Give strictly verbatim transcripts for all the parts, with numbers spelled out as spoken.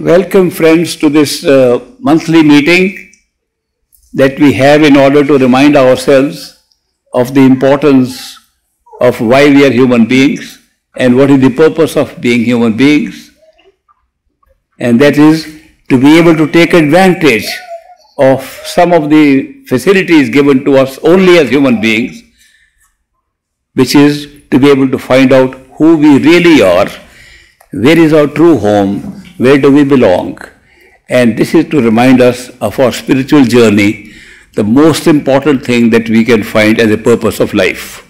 Welcome friends to this uh, monthly meeting that we have in order to remind ourselves of the importance of why we are human beings and what is the purpose of being human beings. And that is to be able to take advantage of some of the facilities given to us only as human beings, which is to be able to find out who we really are, where is our true home, where do we belong. And this is to remind us of our spiritual journey, the most important thing that we can find as a purpose of life.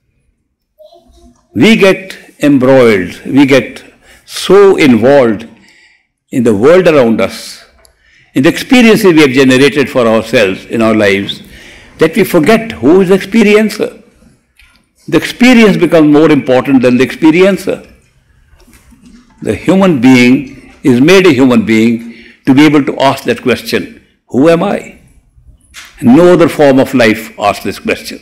We get embroiled, we get so involved in the world around us, in the experiences we have generated for ourselves in our lives, that we forget who is the experiencer. The experience becomes more important than the experiencer. The human being is made a human being to be able to ask that question, who am I? No other form of life asks this question.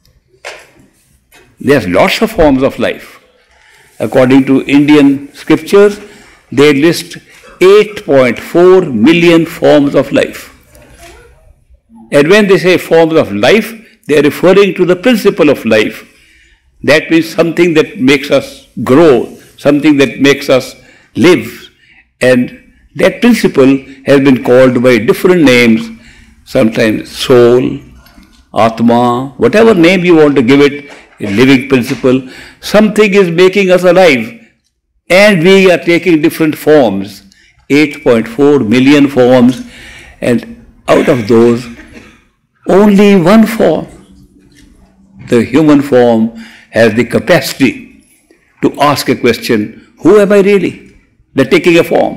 There's lots of forms of life. According to Indian scriptures, they list eight point four million forms of life. And when they say forms of life, they are referring to the principle of life. That means something that makes us grow, something that makes us live. And that principle has been called by different names, sometimes soul, atma, whatever name you want to give it, a living principle. Something is making us alive, and we are taking different forms, eight point four million forms, and out of those, only one form, the human form, has the capacity to ask a question, who am I really? They're taking a form.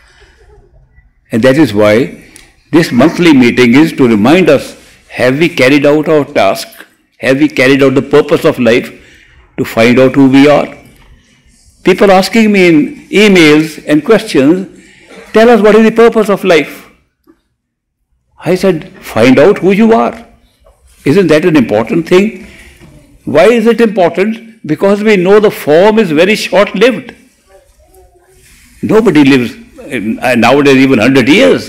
And that is why this monthly meeting is to remind us, have we carried out our task? Have we carried out the purpose of life to find out who we are? People asking me in emails and questions, tell us what is the purpose of life? I said, find out who you are. Isn't that an important thing? Why is it important? Because we know the form is very short-lived. Nobody lives nowadays even one hundred years.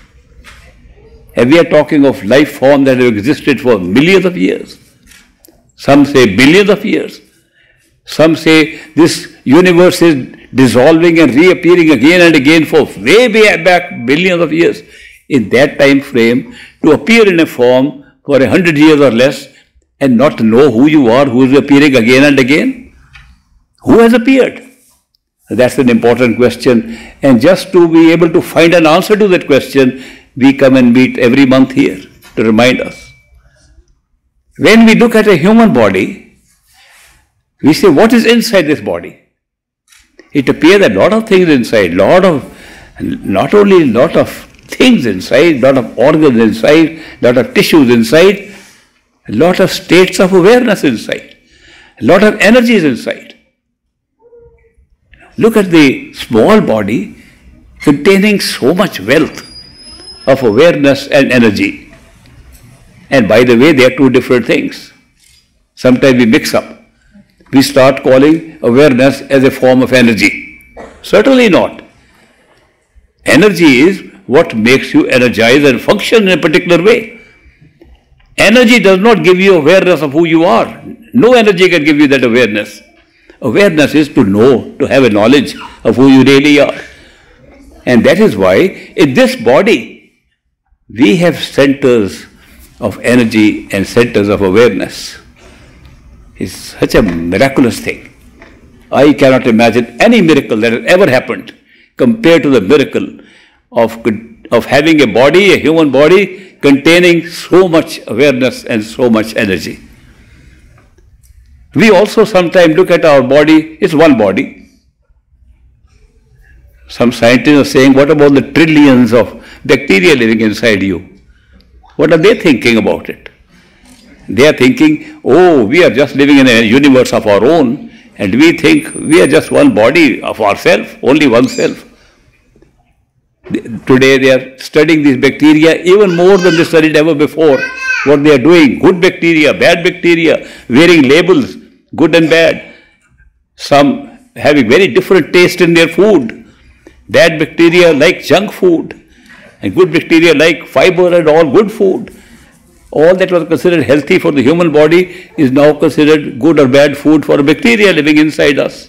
And we are talking of life form that have existed for millions of years. Some say billions of years. Some say this universe is dissolving and reappearing again and again for way, way back billions of years. In that time frame, to appear in a form for a hundred years or less and not to know who you are, who is appearing again and again? Who has appeared? That's an important question, and just to be able to find an answer to that question, we come and meet every month here to remind us. When we look at a human body, we say, what is inside this body? It appears that a lot of things inside, lot of, not only a lot of things inside, lot of organs inside, lot of tissues inside, a lot of states of awareness inside, a lot of energies inside. Look at the small body containing so much wealth of awareness and energy. And by the way, they are two different things. Sometimes we mix up. We start calling awareness as a form of energy. Certainly not. Energy is what makes you energize and function in a particular way. Energy does not give you awareness of who you are. No energy can give you that awareness. Awareness is to know, to have a knowledge of who you really are. And that is why in this body, we have centers of energy and centers of awareness. It's such a miraculous thing. I cannot imagine any miracle that has ever happened compared to the miracle of, of having a body, a human body, containing so much awareness and so much energy. We also sometimes look at our body, it's one body. Some scientists are saying, what about the trillions of bacteria living inside you? What are they thinking about it? They are thinking, oh, we are just living in a universe of our own, and we think we are just one body of ourselves, only one self. Today they are studying these bacteria even more than they studied ever before. What they are doing, good bacteria, bad bacteria, wearing labels, good and bad. Some having very different taste in their food. Bad bacteria like junk food, and good bacteria like fiber and all good food. All that was considered healthy for the human body is now considered good or bad food for a bacteria living inside us.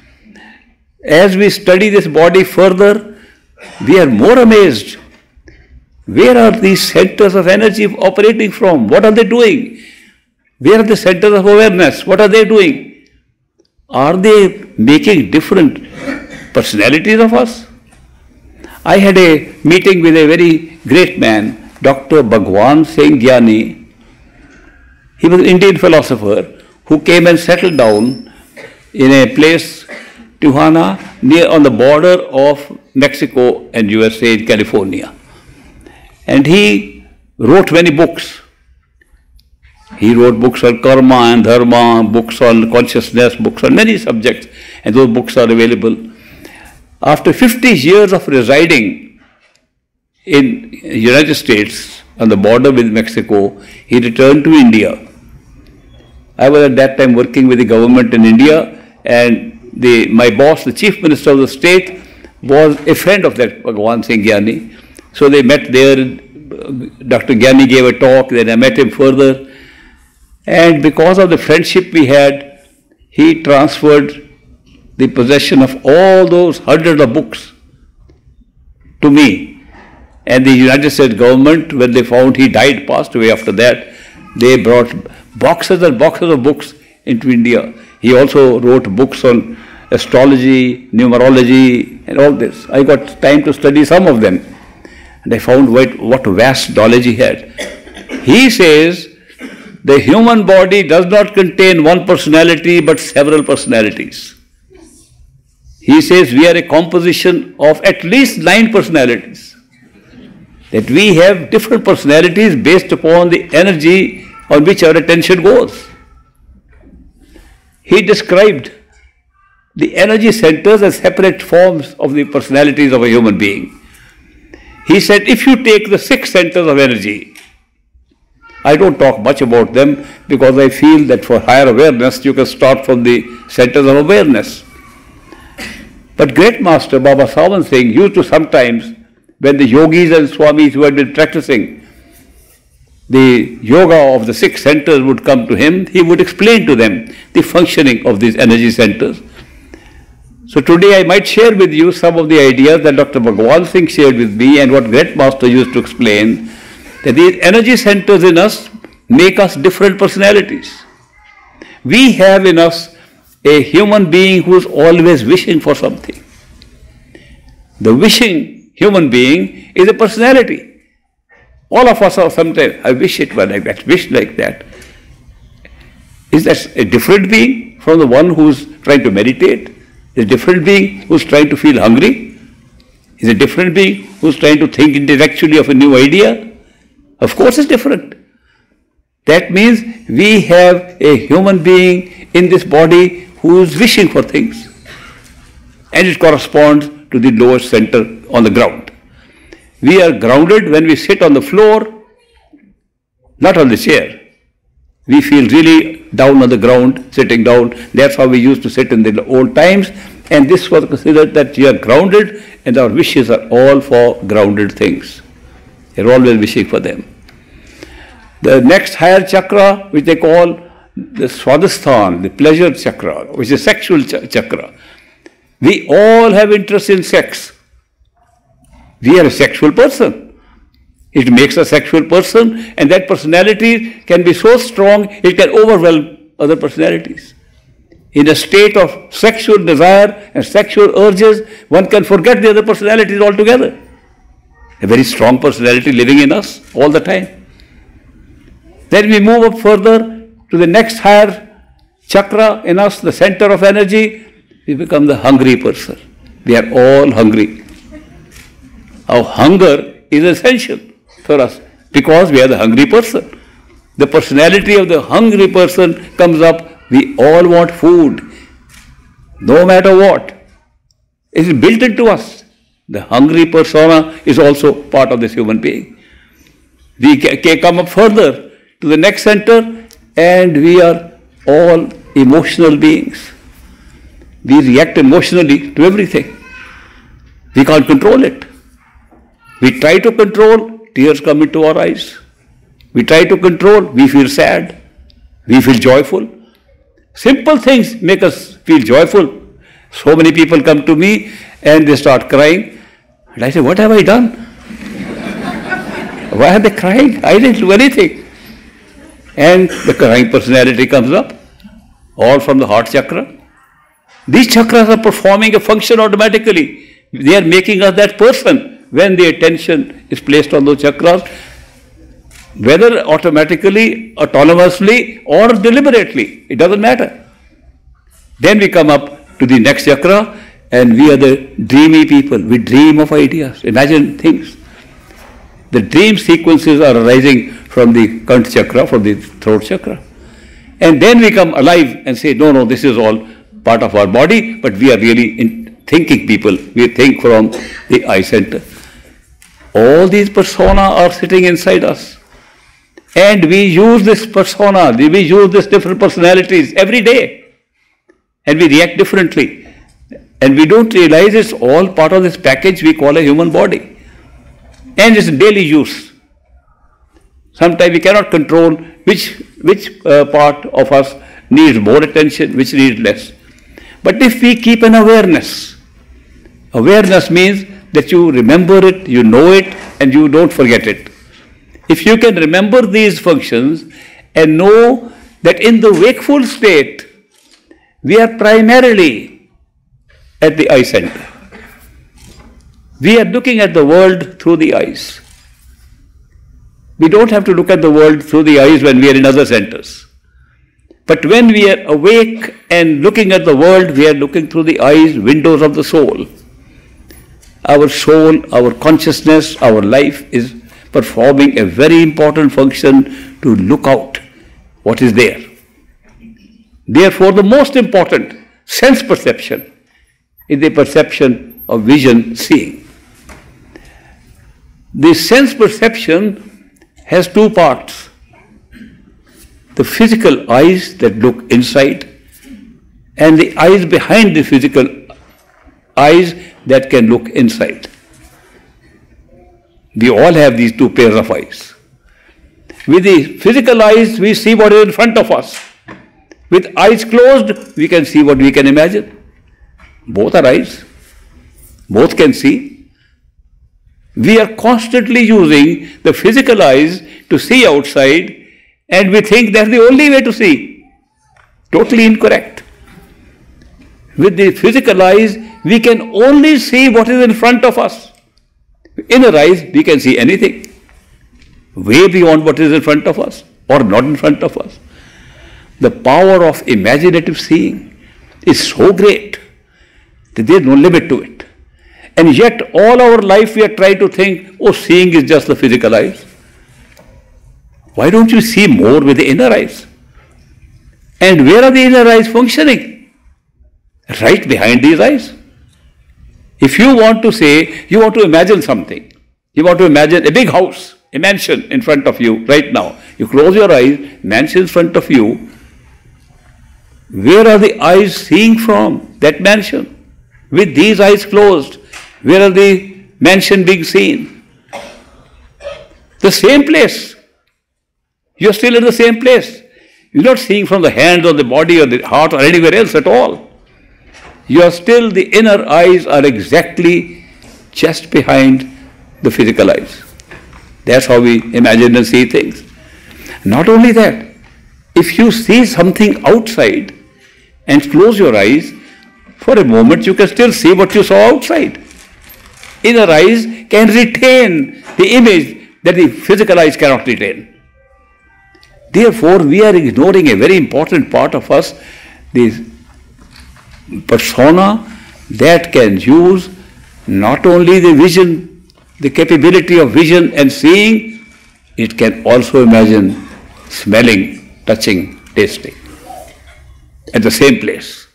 As we study this body further, we are more amazed. Where are these centers of energy operating from? What are they doing? Where are the centers of awareness? What are they doing? Are they making different personalities of us? I had a meeting with a very great man, Doctor Bhagwan Singh Gyani. He was an Indian philosopher who came and settled down in a place, Tijuana, near on the border of Mexico and U S A in California. And he wrote many books. He wrote books on karma and dharma, books on consciousness, books on many subjects, and those books are available. After fifty years of residing in the United States on the border with Mexico, he returned to India. I was at that time working with the government in India, and the, my boss, the chief minister of the state, was a friend of that Bhagwan Singh Gyani. So they met there. Doctor Gyani gave a talk, then I met him further. And because of the friendship we had, he transferred the possession of all those hundreds of books to me. And the United States government, when they found he died, passed away after that, they brought boxes and boxes of books into India. He also wrote books on astrology, numerology, and all this. I got time to study some of them. And I found what, what vast knowledge he had. He says, the human body does not contain one personality but several personalities. He says we are a composition of at least nine personalities. That we have different personalities based upon the energy on which our attention goes. He described the energy centers as separate forms of the personalities of a human being. He said, if you take the six centers of energy, I don't talk much about them because I feel that for higher awareness, you can start from the centers of awareness. But great master Baba Sawan Singh used to sometimes, when the yogis and swamis who had been practicing the yoga of the six centers would come to him, he would explain to them the functioning of these energy centers. So today I might share with you some of the ideas that Doctor Bhagwan Singh shared with me and what great master used to explain, that these energy centers in us make us different personalities. We have in us a human being who is always wishing for something. The wishing human being is a personality. All of us are sometimes, I wish it were like that, wish like that. Is that a different being from the one who is trying to meditate? Is a different being who is trying to feel hungry? Is a different being who is trying to think intellectually of a new idea? Of course it's different. That means we have a human being in this body who is wishing for things. And it corresponds to the lowest center on the ground. We are grounded when we sit on the floor, not on the chair. We feel really down on the ground, sitting down. That's how we used to sit in the old times. And this was considered that we are grounded and our wishes are all for grounded things. You're always wishing for them. The next higher chakra, which they call the Swadhisthana, the pleasure chakra, which is sexual ch chakra. We all have interest in sex. We are a sexual person. It makes a sexual person, and that personality can be so strong, it can overwhelm other personalities. In a state of sexual desire and sexual urges, one can forget the other personalities altogether. A very strong personality living in us all the time. Then we move up further to the next higher chakra in us, the center of energy. We become the hungry person. We are all hungry. Our hunger is essential for us because we are the hungry person. The personality of the hungry person comes up. We all want food, no matter what. It is built into us. The hungry persona is also part of this human being. We can come up further to the next center, and we are all emotional beings. We react emotionally to everything. We can't control it. We try to control, tears come into our eyes. We try to control, we feel sad, we feel joyful. Simple things make us feel joyful. So many people come to me and they start crying. And I say, what have I done? Why are they crying? I didn't do anything. And the crying personality comes up, all from the heart chakra. These chakras are performing a function automatically. They are making us that person when the attention is placed on those chakras, whether automatically, autonomously, or deliberately. It doesn't matter. Then we come up to the next chakra, and we are the dreamy people. We dream of ideas, imagine things. The dream sequences are arising from the Kant chakra, from the throat chakra. And then we come alive and say, no, no, this is all part of our body, but we are really in thinking people. We think from the eye center. All these persona are sitting inside us. And we use this persona, we use these different personalities every day. And we react differently. And we don't realize it's all part of this package we call a human body. And it's daily use. Sometimes we cannot control which, which uh, part of us needs more attention, which needs less. But if we keep an awareness, awareness means that you remember it, you know it, and you don't forget it. If you can remember these functions and know that in the wakeful state, we are primarily at the eye center. We are looking at the world through the eyes. We don't have to look at the world through the eyes when we are in other centers. But when we are awake and looking at the world, we are looking through the eyes, windows of the soul. Our soul, our consciousness, our life is performing a very important function to look out what is there. Therefore, the most important sense perception is the perception of vision, seeing. The sense perception has two parts. The physical eyes that look inside and the eyes behind the physical eyes that can look inside. We all have these two pairs of eyes. With the physical eyes, we see what is in front of us. With eyes closed, we can see what we can imagine. Both are eyes. Both can see. We are constantly using the physical eyes to see outside, and we think that's the only way to see. Totally incorrect. With the physical eyes, we can only see what is in front of us. Inner eyes, we can see anything, way beyond what is in front of us or not in front of us. The power of imaginative seeing is so great that there is no limit to it. And yet all our life we are trying to think, oh, seeing is just the physical eyes. Why don't you see more with the inner eyes? And where are the inner eyes functioning? Right behind these eyes. If you want to say, you want to imagine something, you want to imagine a big house, a mansion in front of you right now. You close your eyes, mansion in front of you. Where are the eyes seeing from that mansion? With these eyes closed, where are the mansion being seen? The same place. You're still in the same place. You're not seeing from the hands or the body or the heart or anywhere else at all. You are still, the inner eyes are exactly just behind the physical eyes. That's how we imagine and see things. Not only that, if you see something outside and close your eyes, for a moment you can still see what you saw outside. Inner eyes can retain the image that the physical eyes cannot retain. Therefore, we are ignoring a very important part of us, the persona that can use not only the vision, the capability of vision and seeing, it can also imagine smelling, touching, tasting at the same place.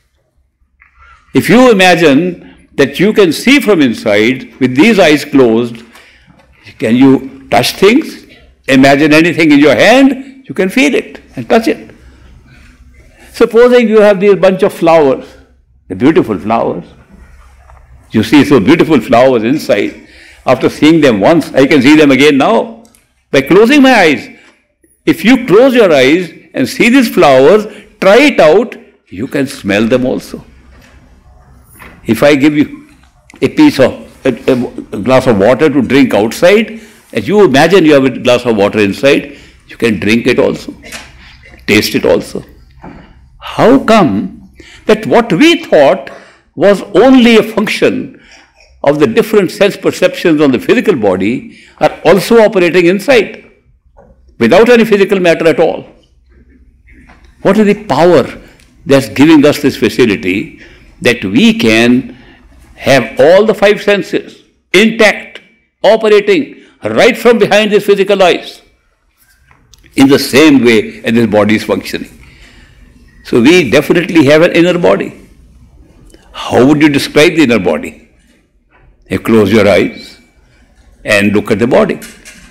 If you imagine that you can see from inside with these eyes closed, can you touch things? Imagine anything in your hand, you can feel it and touch it. Supposing you have these bunch of flowers, the beautiful flowers, You see so beautiful flowers inside. After seeing them once, I can see them again now. By closing my eyes. If you close your eyes and see these flowers, try it out, you can smell them also. If I give you a piece of, a, a glass of water to drink outside, as you imagine you have a glass of water inside, you can drink it also, taste it also. How come that what we thought was only a function of the different sense perceptions on the physical body are also operating inside, without any physical matter at all? What is the power that's giving us this facility that we can have all the five senses intact, operating right from behind these physical eyes in the same way as this body is functioning? So we definitely have an inner body. How would you describe the inner body? You close your eyes and look at the body.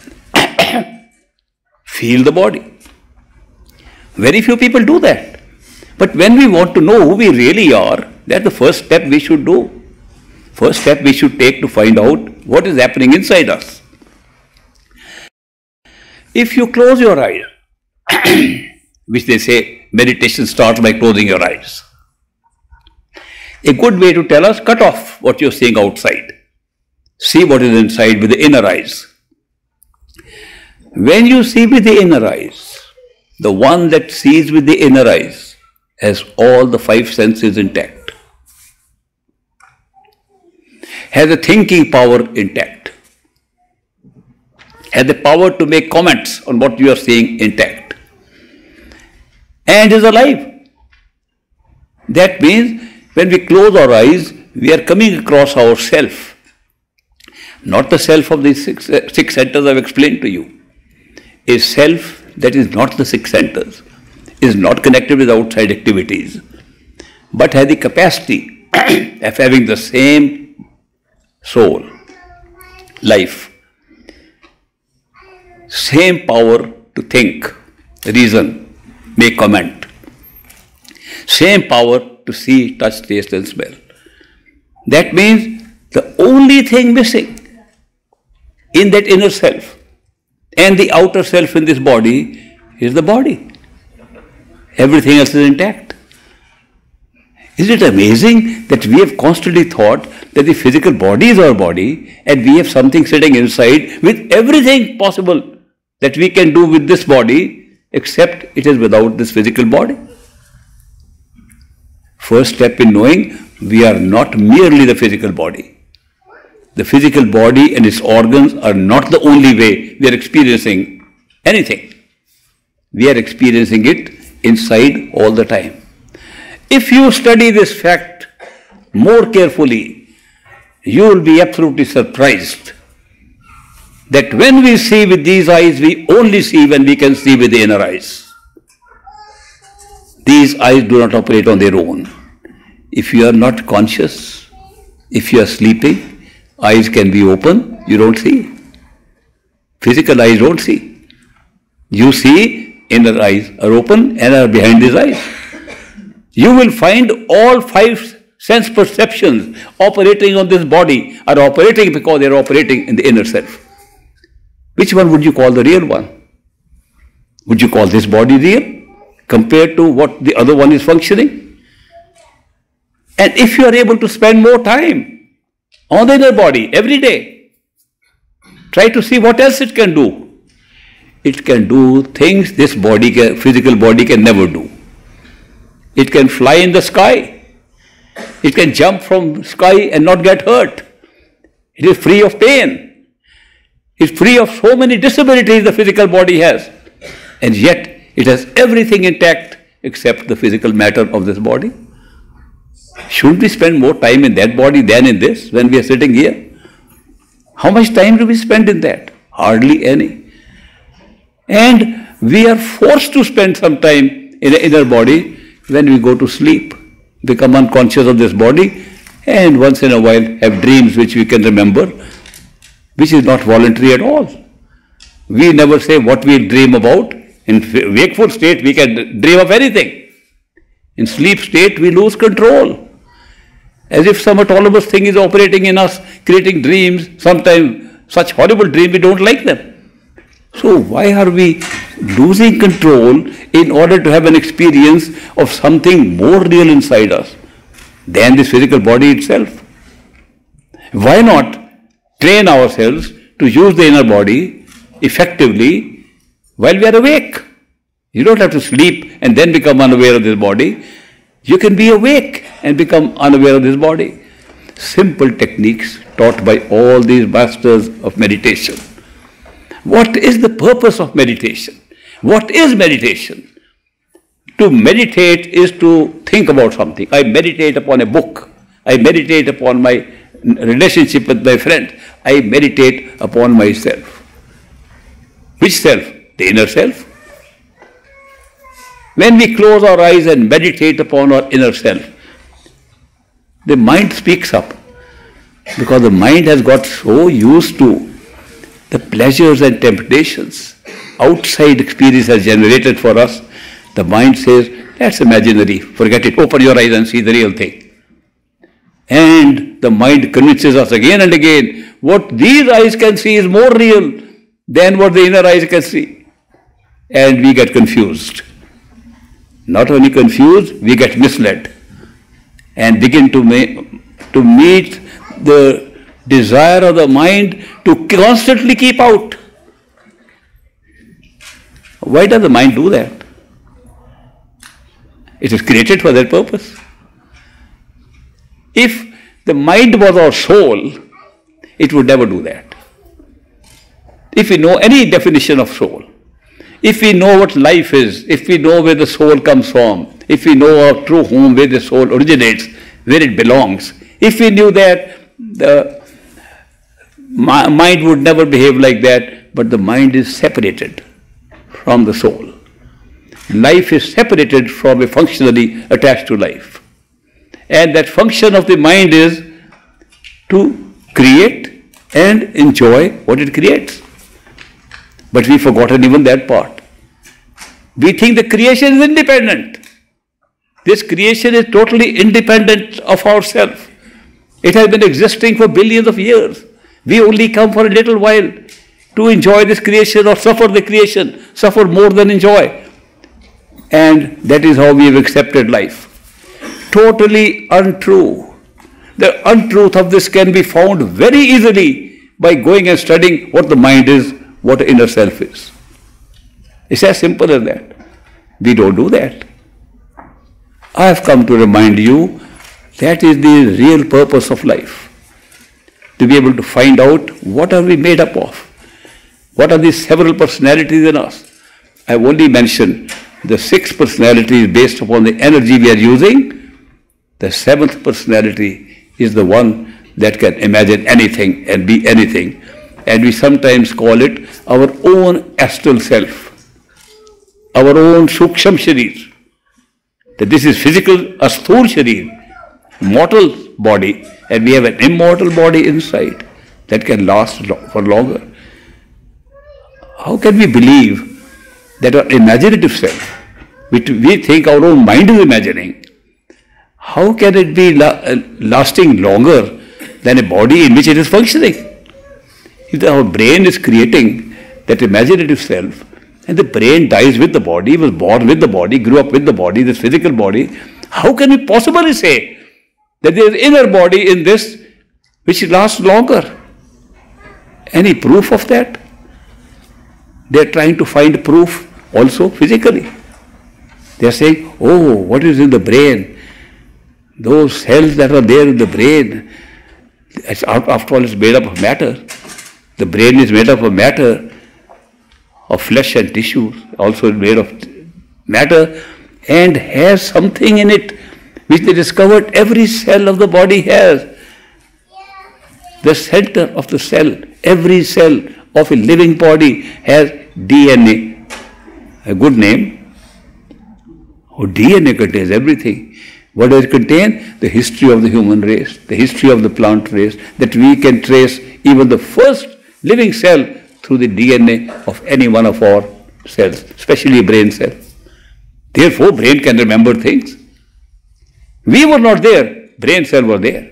Feel the body. Very few people do that. But when we want to know who we really are, that's the first step we should do. First step we should take to find out what is happening inside us. If you close your eyes, which they say meditation starts by closing your eyes, a good way to tell us, cut off what you're seeing outside. See what is inside with the inner eyes. When you see with the inner eyes, the one that sees with the inner eyes has all the five senses intact, has a thinking power intact, has the power to make comments on what you are seeing intact, and is alive. That means when we close our eyes, we are coming across our self, not the self of the six, six centers I've explained to you. A self that is not the six centers, is not connected with outside activities, but has the capacity of having the same soul, life, same power to think, reason, make comment, same power to see, touch, taste and smell. That means the only thing missing in that inner self and the outer self in this body is the body. Everything else is intact. Isn't it amazing that we have constantly thought that the physical body is our body and we have something sitting inside with everything possible that we can do with this body, except it is without this physical body? First step in knowing we are not merely the physical body. The physical body and its organs are not the only way we are experiencing anything. We are experiencing it inside all the time. If you study this fact more carefully, you will be absolutely surprised that when we see with these eyes, we only see when we can see with the inner eyes. These eyes do not operate on their own. If you are not conscious, if you are sleeping, eyes can be open, you don't see. Physical eyes don't see. You see, inner eyes are open and are behind these eyes. You will find all five sense perceptions operating on this body are operating because they are operating in the inner self. Which one would you call the real one? Would you call this body real compared to what the other one is functioning? And if you are able to spend more time on the inner body every day, try to see what else it can do. It can do things this body, can, physical body can never do. It can fly in the sky. It can jump from sky and not get hurt. It is free of pain. It is free of so many disabilities the physical body has. And yet it has everything intact except the physical matter of this body. Shouldn't we spend more time in that body than in this when we are sitting here? How much time do we spend in that? Hardly any. And we are forced to spend some time in the inner body when we go to sleep, become unconscious of this body, and once in a while have dreams which we can remember, which is not voluntary at all. We never say what we dream about. In wakeful state, we can dream of anything. In sleep state, we lose control. As if some autonomous thing is operating in us, creating dreams, sometimes such horrible dreams we don't like them. So why are we losing control in order to have an experience of something more real inside us than this physical body itself? Why not train ourselves to use the inner body effectively while we are awake? You don't have to sleep and then become unaware of this body. You can be awake and become unaware of this body. Simple techniques taught by all these masters of meditation. What is the purpose of meditation? What is meditation? To meditate is to think about something. I meditate upon a book. I meditate upon my relationship with my friend. I meditate upon myself. Which self? The inner self. When we close our eyes and meditate upon our inner self, the mind speaks up, because the mind has got so used to the pleasures and temptations outside experience has generated for us. The mind says, that's imaginary, forget it, open your eyes and see the real thing. And the mind convinces us again and again, what these eyes can see is more real than what the inner eyes can see. And we get confused. Not only confused, we get misled and begin to, make, to meet the desire of the mind to constantly keep out. Why does the mind do that? It is created for that purpose. If the mind was our soul, it would never do that. If we know any definition of soul, if we know what life is, if we know where the soul comes from, if we know our true home, where the soul originates, where it belongs, if we knew that, the mind would never behave like that, but the mind is separated from the soul. Life is separated from a functionally attached to life. And that function of the mind is to create and enjoy what it creates. But we've forgotten even that part. We think the creation is independent. This creation is totally independent of ourselves. It has been existing for billions of years. We only come for a little while to enjoy this creation or suffer the creation, suffer more than enjoy. And that is how we have accepted life. Totally untrue. The untruth of this can be found very easily by going and studying what the mind is, what the inner self is. It's as simple as that. We don't do that. I have come to remind you that is the real purpose of life. To be able to find out what are we made up of. What are these several personalities in us. I have only mentioned the six personalities based upon the energy we are using. The seventh personality is the one that can imagine anything and be anything. And we sometimes call it our own astral self, our own suksham sharir. That this is physical, a sthul sharir, mortal body, and we have an immortal body inside that can last for longer. How can we believe that our imaginative self, which we think our own mind is imagining, how can it be la- lasting longer than a body in which it is functioning? If our brain is creating that imaginative self, and the brain dies with the body, was born with the body, grew up with the body, this physical body, how can we possibly say that there is inner body in this which lasts longer? Any proof of that? They are trying to find proof also physically. They are saying, oh, what is in the brain? Those cells that are there in the brain, it's, after all, it's made up of matter. The brain is made up of matter, of flesh and tissue, also made of matter, and has something in it which they discovered every cell of the body has. The center of the cell, every cell of a living body has D N A. A good name. Oh, D N A contains everything. What does it contain? The history of the human race, the history of the plant race, that we can trace even the first living cell through the D N A of any one of our cells, especially a brain cell. Therefore, brain can remember things. We were not there brain cell were there.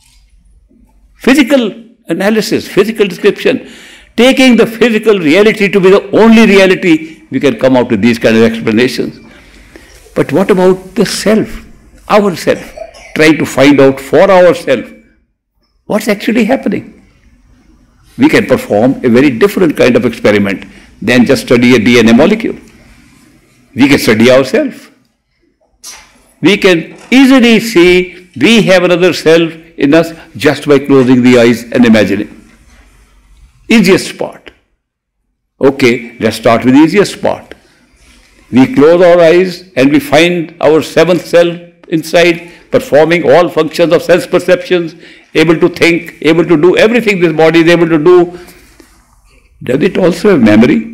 Physical analysis, physical description, taking the physical reality to be the only reality, we can come out with these kind of explanations. But what about the self, our self, trying to find out for ourselves what's actually happening? We can perform a very different kind of experiment than just study a D N A molecule. We can study ourselves. We can easily see we have another self in us just by closing the eyes and imagining. Easiest part. Okay, let's start with the easiest part. We close our eyes and we find our seventh self inside, performing all functions of sense perceptions, able to think, able to do everything this body is able to do. Does it also have memory?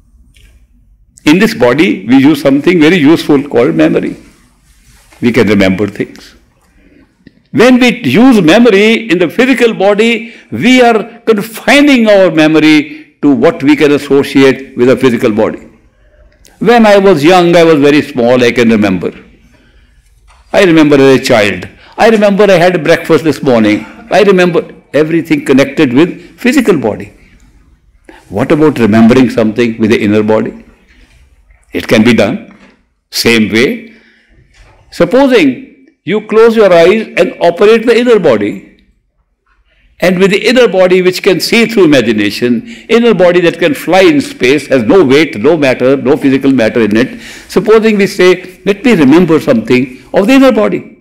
In this body, we use something very useful called memory. We can remember things. When we use memory in the physical body, we are confining our memory to what we can associate with a physical body. When I was young, I was very small, I can remember. I remember as a child. I remember I had breakfast this morning. I remember everything connected with physical body. What about remembering something with the inner body? It can be done. Same way. Supposing you close your eyes and operate the inner body, and with the inner body which can see through imagination, inner body that can fly in space, has no weight, no matter, no physical matter in it, supposing we say, let me remember something of the inner body,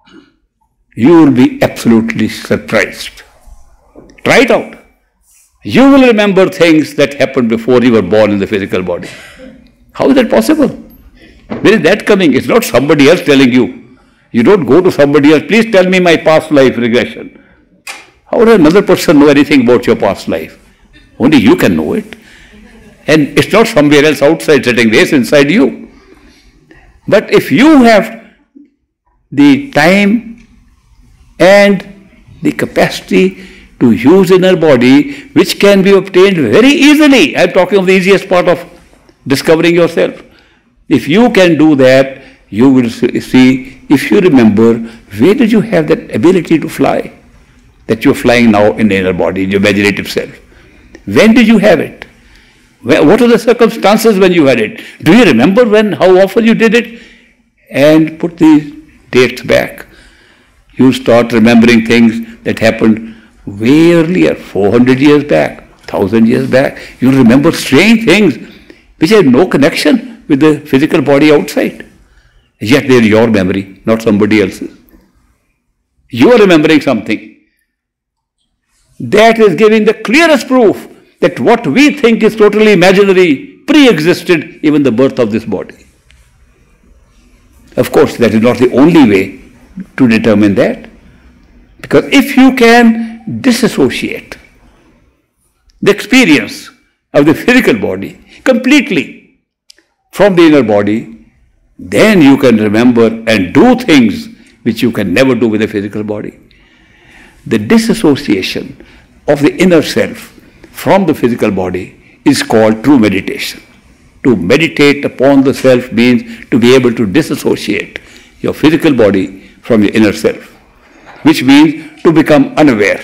you will be absolutely surprised. Try it out. You will remember things that happened before you were born in the physical body. How is that possible? Where is that coming? It's not somebody else telling you. You don't go to somebody else, please tell me my past life regression. How would another person know anything about your past life? Only you can know it. And it's not somewhere else outside sitting there, it's inside you. But if you have the time and the capacity to use inner body, which can be obtained very easily, I'm talking of the easiest part of discovering yourself. If you can do that, you will see, if you remember, where did you have that ability to fly? That you're flying now in the inner body, in your imaginative self. When did you have it? What are the circumstances when you had it? Do you remember when, how often you did it? And put these dates back. You start remembering things that happened way earlier, four hundred years back, one thousand years back. You remember strange things which have no connection with the physical body outside. Yet they are your memory, not somebody else's. You are remembering something. That is giving the clearest proof that what we think is totally imaginary pre-existed even the birth of this body. Of course, that is not the only way to determine that. Because if you can disassociate the experience of the physical body completely from the inner body, then you can remember and do things which you can never do with the physical body. The disassociation of the inner self from the physical body is called true meditation. To meditate upon the self means to be able to disassociate your physical body from your inner self, which means to become unaware.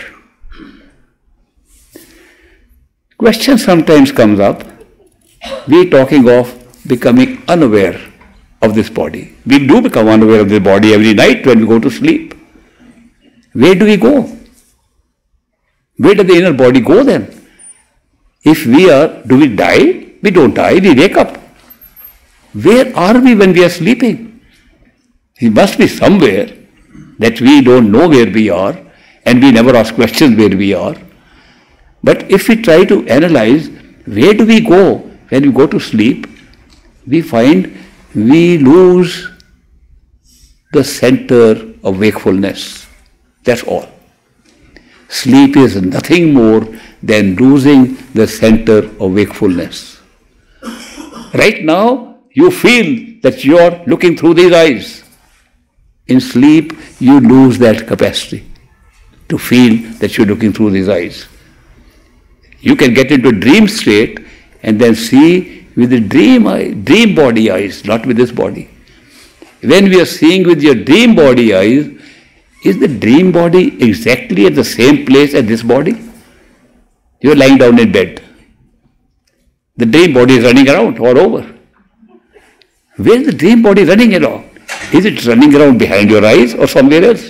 Question sometimes comes up, we are talking of becoming unaware of this body. We do become unaware of this body every night when we go to sleep. Where do we go? Where does the inner body go then? If we are, do we die? We don't die, we wake up. Where are we when we are sleeping? We must be somewhere that we don't know where we are and we never ask questions where we are. But if we try to analyze where do we go when we go to sleep, we find we lose the center of wakefulness. That's all. Sleep is nothing more than losing the center of wakefulness. Right now, you feel that you are looking through these eyes. In sleep, you lose that capacity to feel that you're looking through these eyes. You can get into a dream state and then see with the dream eye, dream body eyes, not with this body. When we are seeing with your dream body eyes, Is the dream body exactly at the same place as this body? You are lying down in bed. The dream body is running around all over. Where is the dream body running around? Is it running around behind your eyes or somewhere else?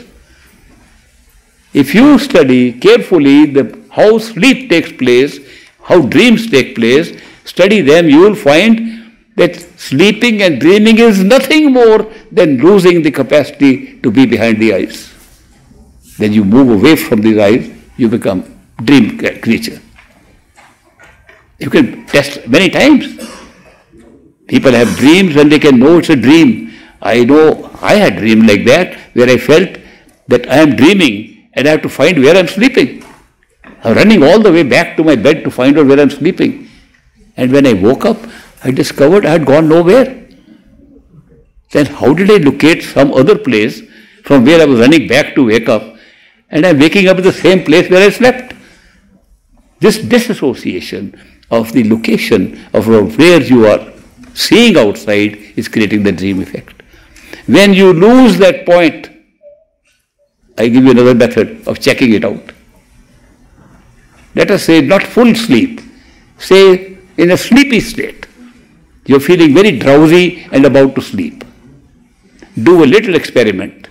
If you study carefully the, how sleep takes place, how dreams take place, study them, you will find that sleeping and dreaming is nothing more than losing the capacity to be behind the eyes. Then you move away from these eyes, you become dream creature. You can test many times. People have dreams and they can know it's a dream. I know I had a dream like that where I felt that I am dreaming and I have to find where I am sleeping. I'm running all the way back to my bed to find out where I am sleeping. And when I woke up, I discovered I had gone nowhere. Then how did I locate some other place from where I was running back to wake up, and I'm waking up at the same place where I slept? This disassociation of the location of where you are seeing outside is creating the dream effect. When you lose that point, I give you another method of checking it out. Let us say not full sleep, say in a sleepy state. You're feeling very drowsy and about to sleep. Do a little experiment.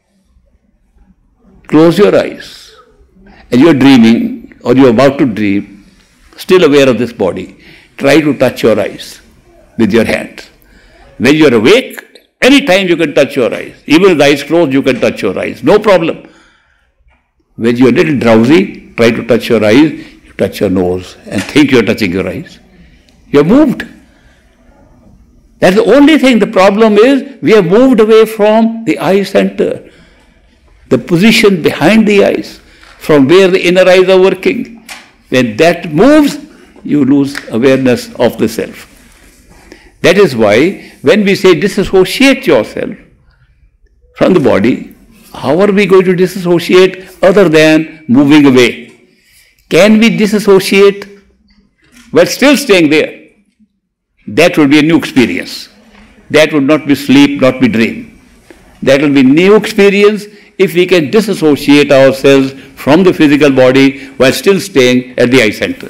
Close your eyes and you're dreaming or you're about to dream, still aware of this body. Try to touch your eyes with your hands. When you're awake, anytime you can touch your eyes. Even with the eyes closed, you can touch your eyes. No problem. When you're a little drowsy, try to touch your eyes. You touch your nose and think you're touching your eyes. You're moved. That's the only thing. The problem is we have moved away from the eye center, the position behind the eyes, from where the inner eyes are working. When that moves, you lose awareness of the self. That is why when we say disassociate yourself from the body, how are we going to disassociate other than moving away? Can we disassociate while still staying there? That would be a new experience. That would not be sleep, not be dream. That will be new experience if we can disassociate ourselves from the physical body while still staying at the eye center.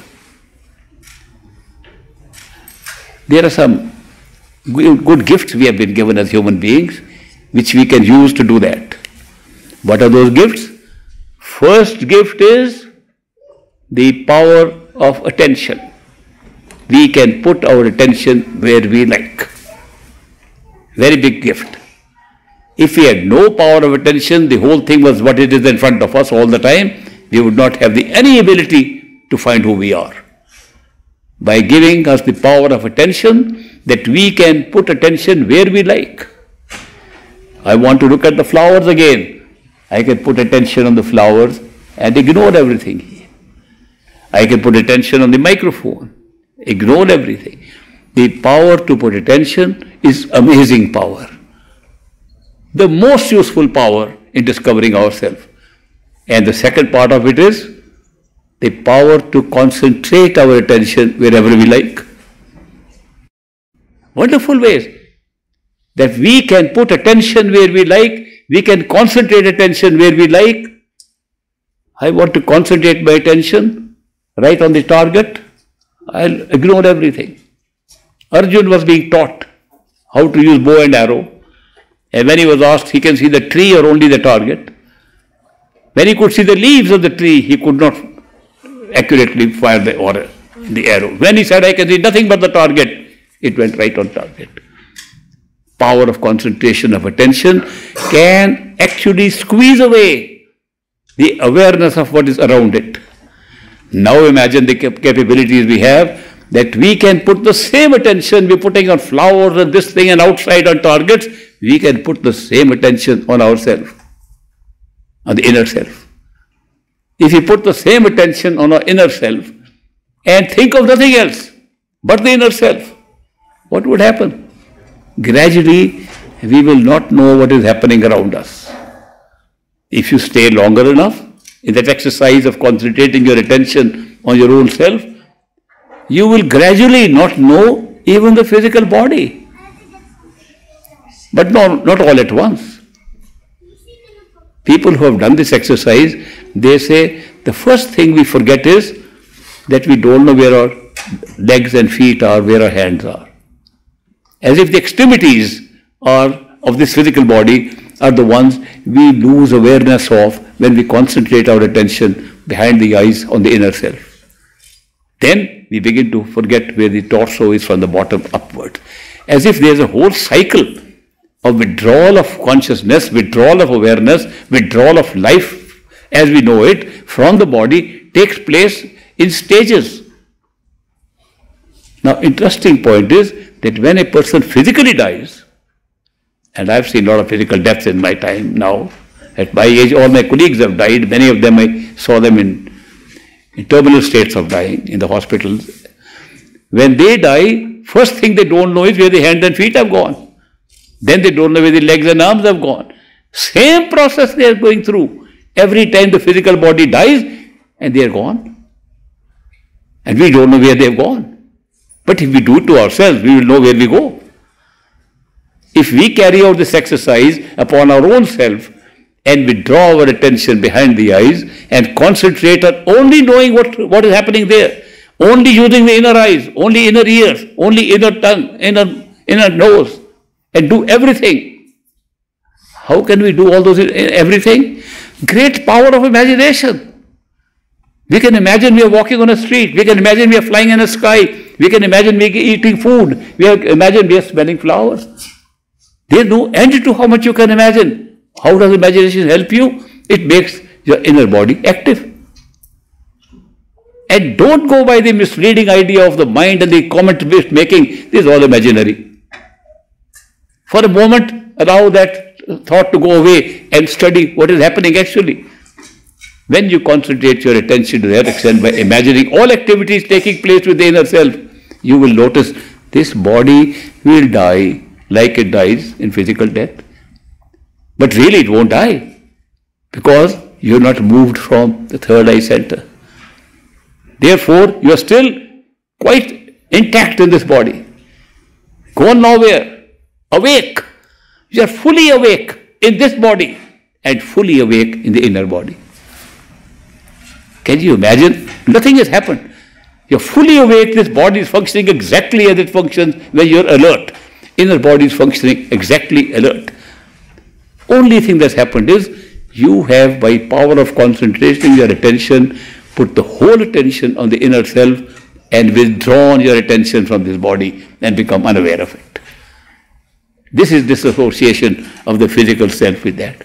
There are some good gifts we have been given as human beings which we can use to do that. What are those gifts? First gift is the power of attention. We can put our attention where we like. Very big gift. If we had no power of attention, the whole thing was what it is in front of us all the time, we would not have the, any ability to find who we are. By giving us the power of attention, that we can put attention where we like. I want to look at the flowers again. I can put attention on the flowers and ignore everything. I can put attention on the microphone. Ignore everything. The power to put attention is amazing power. The most useful power in discovering ourselves. And the second part of it is the power to concentrate our attention wherever we like. Wonderful ways that we can put attention where we like, we can concentrate attention where we like. I want to concentrate my attention right on the target. I'll ignore everything. Arjun was being taught how to use bow and arrow, and when he was asked, he can see the tree or only the target. When he could see the leaves of the tree, he could not accurately fire the, or the arrow. When he said, I can see nothing but the target, it went right on target. Power of concentration of attention can actually squeeze away the awareness of what is around it. Now imagine the cap capabilities we have, that we can put the same attention we're putting on flowers and this thing and outside on targets, we can put the same attention on ourselves, on the inner self. If we put the same attention on our inner self and think of nothing else but the inner self, what would happen? Gradually, we will not know what is happening around us. If you stay longer enough in that exercise of concentrating your attention on your own self, you will gradually not know even the physical body. But no, not all at once. People who have done this exercise, they say the first thing we forget is that we don't know where our legs and feet are, where our hands are. As if the extremities are of this physical body are the ones we lose awareness of when we concentrate our attention behind the eyes on the inner self. Then we begin to forget where the torso is from the bottom upward. As if there's a whole cycle of withdrawal of consciousness, withdrawal of awareness, withdrawal of life as we know it from the body takes place in stages. Now, interesting point is that when a person physically dies, and I've seen a lot of physical deaths in my time now, at my age all my colleagues have died, many of them I saw them in, in terminal states of dying in the hospitals. When they die, first thing they don't know is where the hands and feet have gone. Then they don't know where the legs and arms have gone. Same process they are going through. Every time the physical body dies and they are gone. And we don't know where they have gone. But if we do it to ourselves, we will know where we go. If we carry out this exercise upon our own self and withdraw our attention behind the eyes and concentrate on only knowing what, what is happening there, only using the inner eyes, only inner ears, only inner tongue, inner, inner nose, and do everything. How can we do all those everything? Great power of imagination. We can imagine we are walking on a street. We can imagine we are flying in the sky. We can imagine we are eating food. We can imagine we are smelling flowers. There is no end to how much you can imagine. How does imagination help you? It makes your inner body active. And don't go by the misleading idea of the mind and the comment making. This is all imaginary. For a moment, allow that thought to go away and study what is happening actually. When you concentrate your attention to that extent by imagining all activities taking place with the inner self, you will notice this body will die like it dies in physical death. But really it won't die because you are not moved from the third eye center. Therefore, you are still quite intact in this body. Gone nowhere. Awake. You are fully awake in this body and fully awake in the inner body. Can you imagine? Nothing has happened. You are fully awake. This body is functioning exactly as it functions when you are alert. Inner body is functioning exactly alert. Only thing that's happened is you have, by power of concentration, your attention, put the whole attention on the inner self and withdrawn your attention from this body and become unaware of it. This is disassociation of the physical self with that.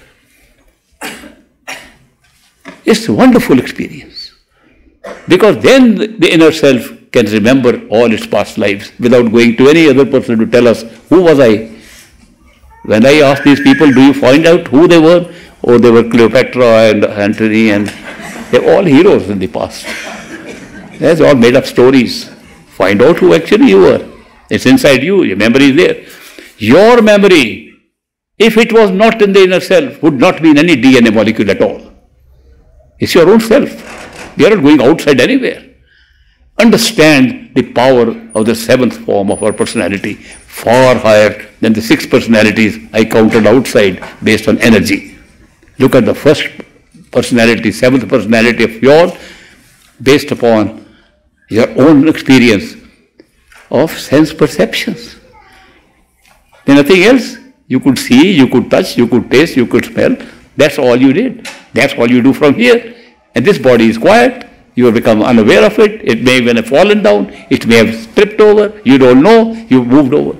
It's a wonderful experience. Because then the inner self can remember all its past lives without going to any other person to tell us, who was I? When I asked these people, do you find out who they were? Oh, they were Cleopatra and Antony, and they're all heroes in the past. That's all made up stories. Find out who actually you were. It's inside you. Your memory is there. Your memory, if it was not in the inner self, would not be in any D N A molecule at all. It's your own self. We are not going outside anywhere. Understand the power of the seventh form of our personality, far higher than the six personalities I counted outside based on energy. Look at the first personality, seventh personality of yours, based upon your own experience of sense perceptions. There's nothing else. You could see, you could touch, you could taste, you could smell. That's all you did. That's all you do from here. And this body is quiet. You have become unaware of it. It may even have fallen down. It may have tripped over. You don't know. You've moved over.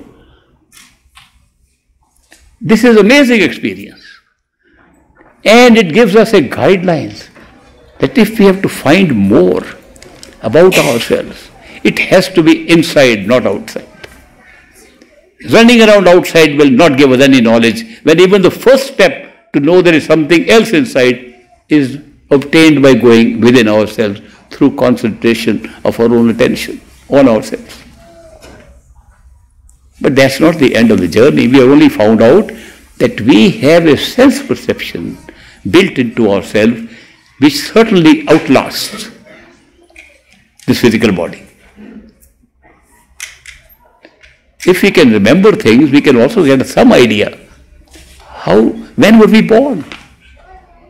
This is amazing experience. And it gives us a guidelines that if we have to find more about ourselves, it has to be inside, not outside. Running around outside will not give us any knowledge when even the first step to know there is something else inside is obtained by going within ourselves through concentration of our own attention on ourselves. But that's not the end of the journey. We have only found out that we have a sense perception built into ourselves which certainly outlasts this physical body. If we can remember things, we can also get some idea how, when were we born?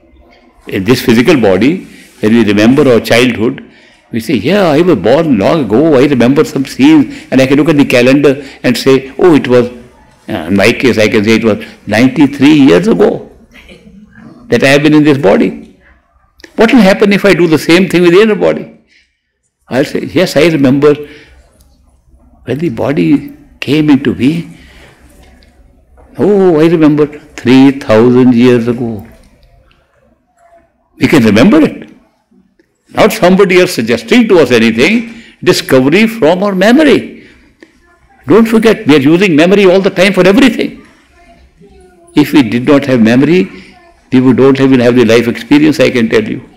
In this physical body, when we remember our childhood, we say, yeah, I was born long ago, I remember some scenes, and I can look at the calendar and say, oh, it was, uh, in my case, I can say it was ninety-three years ago that I have been in this body. What will happen if I do the same thing with the inner body? I'll say, yes, I remember when the body came into being. Oh, I remember three thousand years ago. We can remember it. Not somebody else suggesting to us anything, discovery from our memory. Don't forget, we are using memory all the time for everything. If we did not have memory, we don't even have the life experience, I can tell you.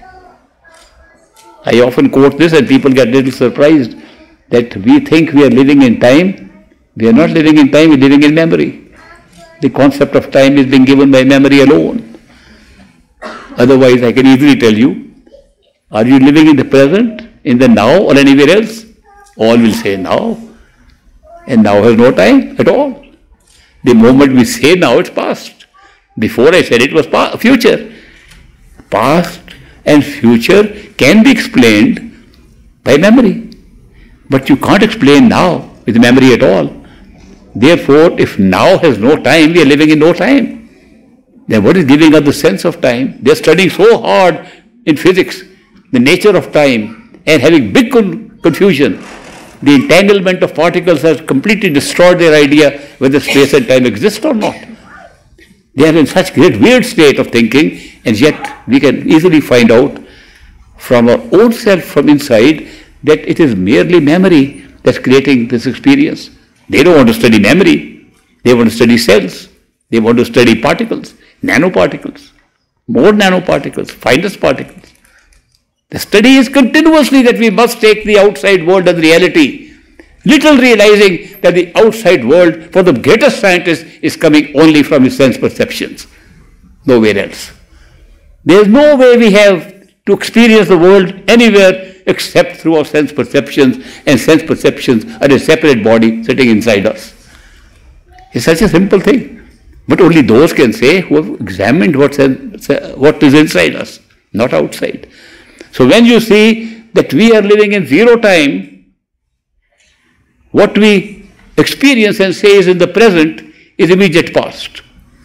I often quote this and people get a little surprised that we think we are living in time. We are not living in time, we are living in memory. The concept of time is being given by memory alone. Otherwise, I can easily tell you, are you living in the present, in the now, or anywhere else? All will say now. And now has no time at all. The moment we say now, it's past. Before I said it was past, future. Past and future can be explained by memory. But you can't explain now with memory at all. Therefore, if now has no time, we are living in no time. Then what is giving us the sense of time? They are studying so hard in physics, the nature of time, and having big con- confusion. The entanglement of particles has completely destroyed their idea whether space and time exist or not. They are in such great weird state of thinking, and yet we can easily find out from our own self from inside that it is merely memory that's creating this experience. They don't want to study memory. They want to study cells. They want to study particles, nanoparticles, more nanoparticles, finest particles. The study is continuously that we must take the outside world as reality, little realizing that the outside world for the greatest scientist is coming only from his sense perceptions, nowhere else. There is no way we have to experience the world anywhere except through our sense perceptions, and sense perceptions are a separate body sitting inside us. It's such a simple thing. But only those can say who have examined what's in, what is inside us, not outside. So when you see that we are living in zero time, what we experience and say is in the present is immediate past.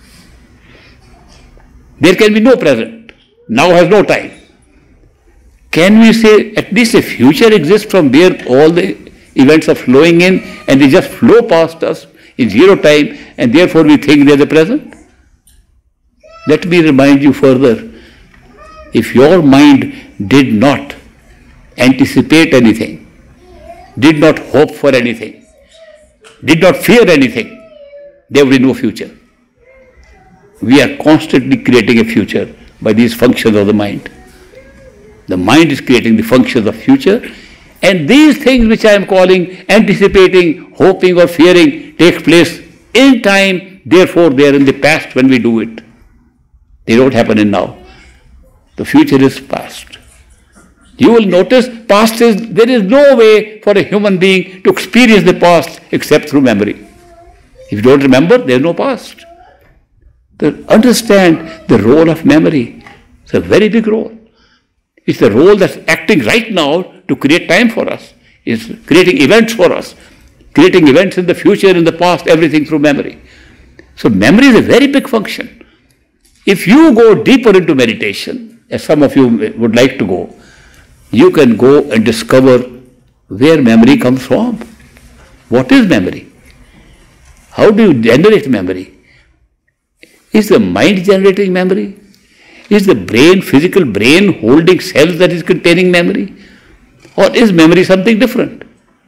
There can be no present. Now has no time. Can we say at least a future exists from where all the events are flowing in and they just flow past us in zero time and therefore we think they are the present? Let me remind you further. If your mind did not anticipate anything, did not hope for anything, did not fear anything, there will be no future. We are constantly creating a future by these functions of the mind. The mind is creating the functions of future, and these things which I am calling anticipating, hoping or fearing take place in time, therefore they are in the past when we do it. They don't happen in now. The future is past. You will notice past is, there is no way for a human being to experience the past except through memory. If you don't remember, there is no past. To understand the role of memory, it's a very big role. It's the role that's acting right now to create time for us. It's creating events for us. Creating events in the future, in the past, everything through memory. So memory is a very big function. If you go deeper into meditation, as some of you would like to go, you can go and discover where memory comes from. What is memory? How do you generate memory? Is the mind generating memory? Is the brain, physical brain, holding cells that is containing memory? Or is memory something different?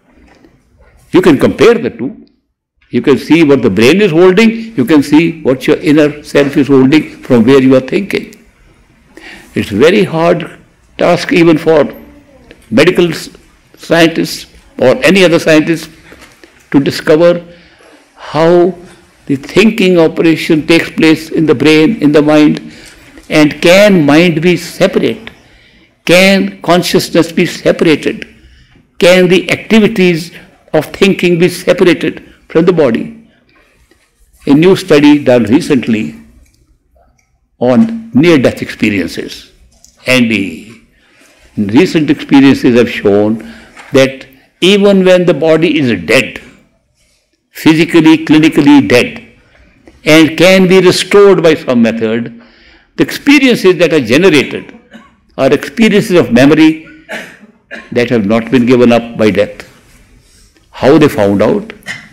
You can compare the two. You can see what the brain is holding. You can see what your inner self is holding from where you are thinking. It's very hard task even for medical scientists or any other scientists to discover how the thinking operation takes place in the brain, in the mind. And can mind be separate? Can consciousness be separated? Can the activities of thinking be separated from the body? A new study done recently on near-death experiences. And the recent experiences have shown that even when the body is dead, physically, clinically dead, and can be restored by some method, the experiences that are generated are experiences of memory that have not been given up by death. How they found out?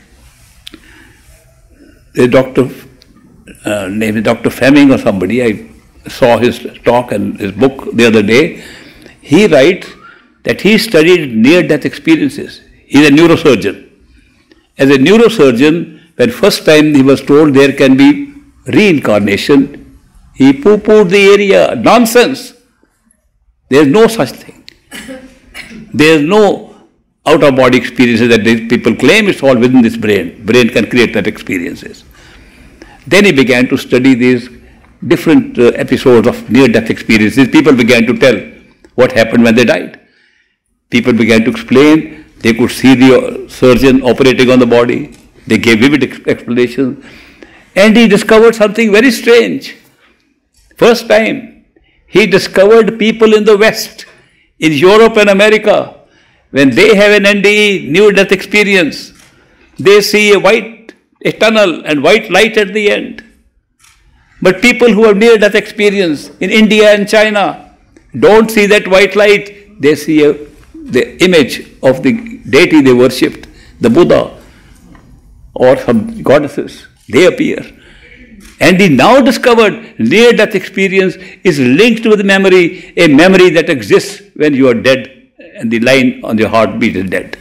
The doctor, uh, named Doctor Fleming or somebody, I saw his talk and his book the other day. He writes that he studied near-death experiences. He is a neurosurgeon. As a neurosurgeon, when first time he was told there can be reincarnation, he poo-pooed the area. Nonsense. There is no such thing. There is no out-of-body experiences that these people claim. It's all within this brain. Brain can create that experiences. Then he began to study these different uh, episodes of near-death experiences. People began to tell what happened when they died. People began to explain. They could see the surgeon operating on the body. They gave vivid ex- explanations. And he discovered something very strange. First time, he discovered people in the West, in Europe and America, when they have an N D E, near-death experience, they see a white a tunnel and white light at the end. But people who have near-death experience in India and China don't see that white light. They see a, the image of the deity they worshipped, the Buddha or some goddesses. They appear. And he now discovered near-death experience is linked with memory, a memory that exists when you are dead and the line on your heartbeat is dead.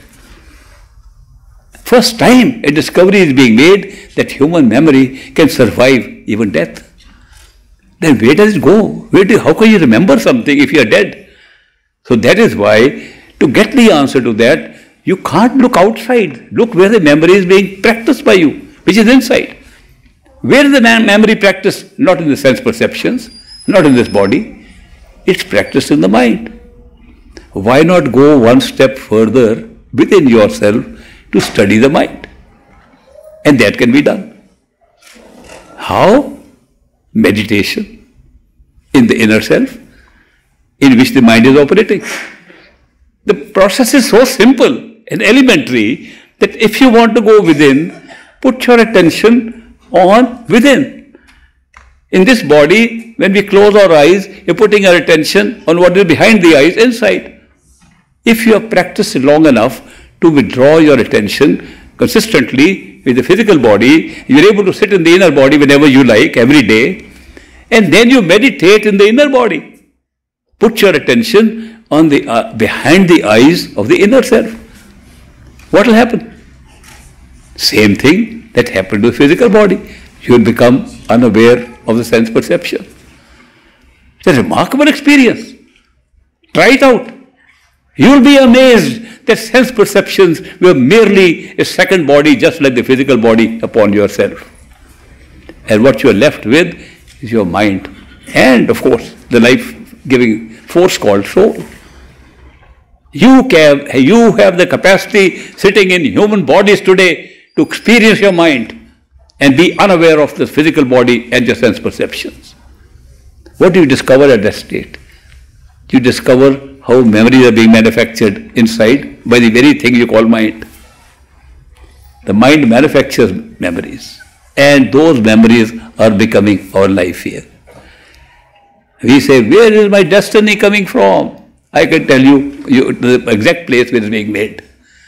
First time a discovery is being made that human memory can survive even death. Then where does it go? Where do, how can you remember something if you are dead? So that is why, to get the answer to that, you can't look outside. Look where the memory is being practiced by you, which is inside. Where is the memory practiced? Not in the sense perceptions, not in this body. It's practiced in the mind. Why not go one step further within yourself to study the mind? And that can be done. How? Meditation in the inner self, in which the mind is operating. The process is so simple and elementary that if you want to go within, put your attention on within. In this body, when we close our eyes, you're putting our attention on what is behind the eyes, inside. If you have practiced long enough to withdraw your attention consistently with the physical body, you're able to sit in the inner body whenever you like, every day, and then you meditate in the inner body. Put your attention on the uh, behind the eyes of the inner self. What will happen? Same thing that happened to the physical body. You will become unaware of the sense perception. It's a remarkable experience. Try it out. You will be amazed that sense perceptions were merely a second body, just like the physical body, upon yourself. And what you are left with is your mind. And, of course, the life-giving force called soul. You can, you have the capacity sitting in human bodies today to experience your mind and be unaware of the physical body and your sense perceptions. What do you discover at that state? You discover how memories are being manufactured inside by the very thing you call mind. The mind manufactures memories, and those memories are becoming our life here. We say, where is my destiny coming from? I can tell you, you the exact place where it is being made.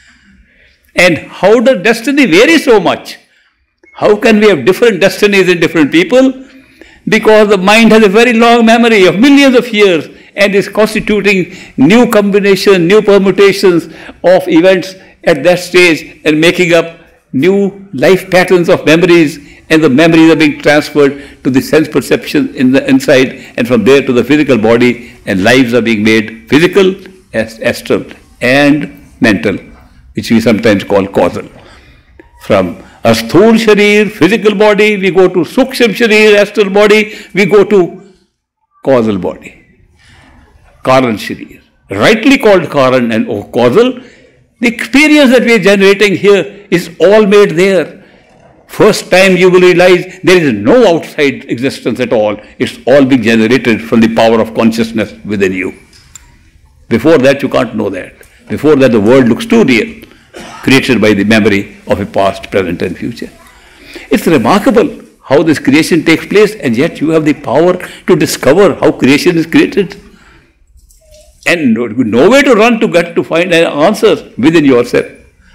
And how does destiny vary so much? How can we have different destinies in different people? Because the mind has a very long memory of millions of years and is constituting new combinations, new permutations of events at that stage and making up new life patterns of memories, and the memories are being transferred to the sense perception in the inside, and from there to the physical body, and lives are being made physical, astral and mental, which we sometimes call causal. From a sthul sharir, physical body, we go to suksham sharir, astral body, we go to causal body. Karan sharir. Rightly called Karan and causal, the experience that we are generating here is all made there. First time you will realize there is no outside existence at all. It's all being generated from the power of consciousness within you. Before that, you can't know that. Before that, the world looks too real, created by the memory of a past, present and future. It's remarkable how this creation takes place, and yet you have the power to discover how creation is created. And nowhere to run to get to find an answer within yourself.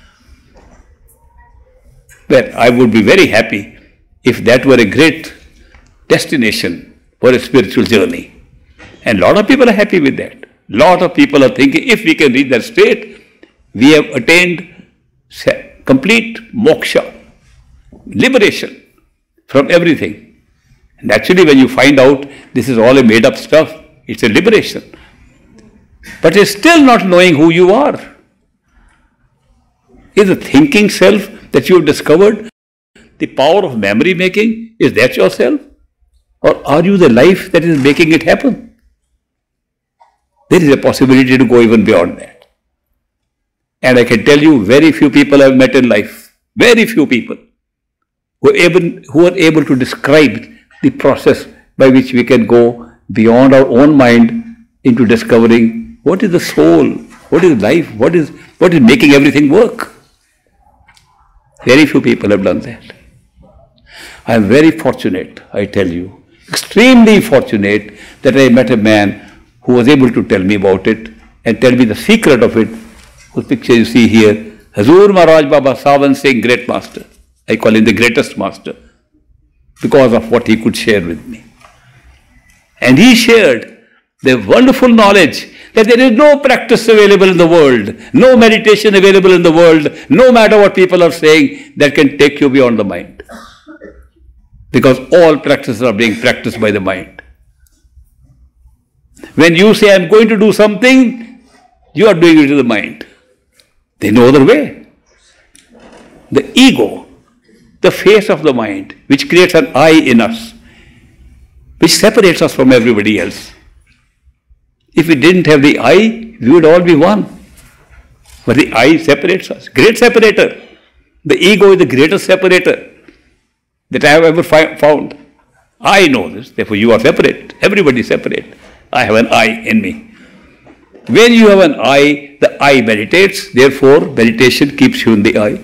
Well, I would be very happy if that were a great destination for a spiritual journey. And a lot of people are happy with that. A lot of people are thinking, if we can reach that state, we have attained complete moksha, liberation from everything. And actually, when you find out this is all a made-up stuff, it's a liberation. But it's still not knowing who you are. Is the thinking self that you have discovered the power of memory making? Is that yourself? Or are you the life that is making it happen? There is a possibility to go even beyond that. And I can tell you, very few people I have met in life, very few people, who are able, who are able to describe the process by which we can go beyond our own mind into discovering what is the soul, what is life, what is, what is making everything work. Very few people have done that. I am very fortunate, I tell you, extremely fortunate that I met a man who was able to tell me about it and tell me the secret of it, whose picture you see here. Hazur Maharaj Baba Sawan Singh, great master. I call him the greatest master because of what he could share with me. And he shared the wonderful knowledge that there is no practice available in the world, no meditation available in the world, no matter what people are saying, that can take you beyond the mind. Because all practices are being practiced by the mind. When you say, I'm going to do something, you are doing it to the mind. There's no other way. The ego, the face of the mind, which creates an I in us, which separates us from everybody else. If we didn't have the I, we would all be one. But the I separates us. Great separator. The ego is the greatest separator that I have ever fi- found. I know this, therefore you are separate. Everybody is separate. I have an I in me. When you have an I, the I meditates, therefore meditation keeps you in the I.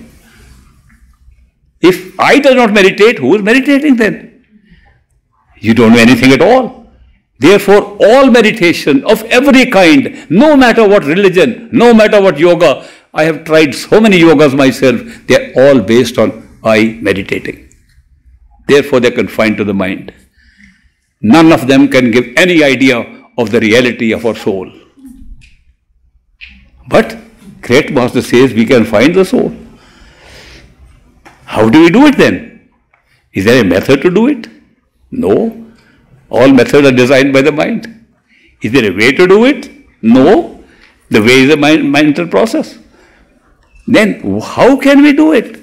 If I does not meditate, who is meditating then? You don't know anything at all. Therefore, all meditation of every kind, no matter what religion, no matter what yoga, I have tried so many yogas myself, they are all based on I meditating. Therefore, they are confined to the mind. None of them can give any idea of the reality of our soul. But great master says we can find the soul. How do we do it then? Is there a method to do it? No. All methods are designed by the mind. Is there a way to do it? No. The way is a mind, mental process. Then how can we do it?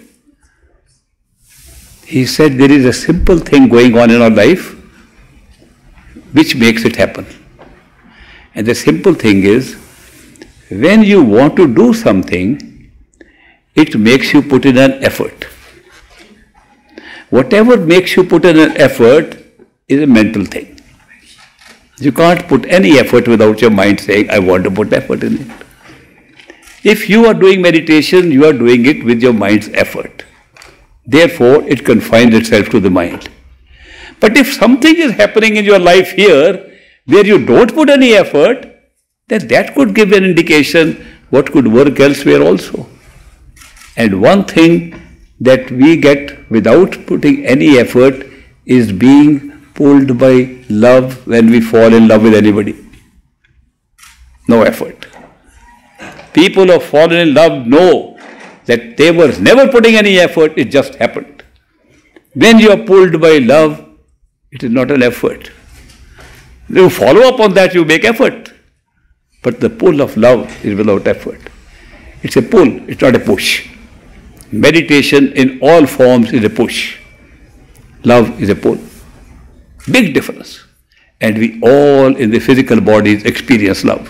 He said there is a simple thing going on in our life which makes it happen. And the simple thing is, when you want to do something, it makes you put in an effort. Whatever makes you put in an effort is a mental thing. You can't put any effort without your mind saying, I want to put effort in it. If you are doing meditation, you are doing it with your mind's effort. Therefore, it confines itself to the mind. But if something is happening in your life here, where you don't put any effort, then that could give an indication what could work elsewhere also. And one thing that we get without putting any effort is being pulled by love when we fall in love with anybody. No effort. People who have fallen in love know that they were never putting any effort, it just happened. When you are pulled by love, it is not an effort. You follow up on that, you make effort. But the pull of love is without effort. It's a pull, it's not a push. Meditation in all forms is a push. Love is a pull. Big difference. And we all in the physical bodies experience love.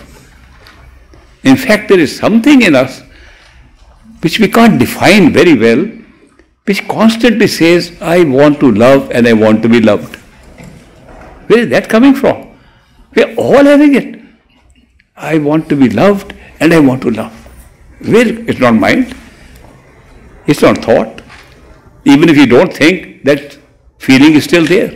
In fact, there is something in us which we can't define very well, which constantly says, I want to love and I want to be loved. Where is that coming from? We are all having it. I want to be loved and I want to love. Where? It's not mind. It's not thought. Even if you don't think, that feeling is still there.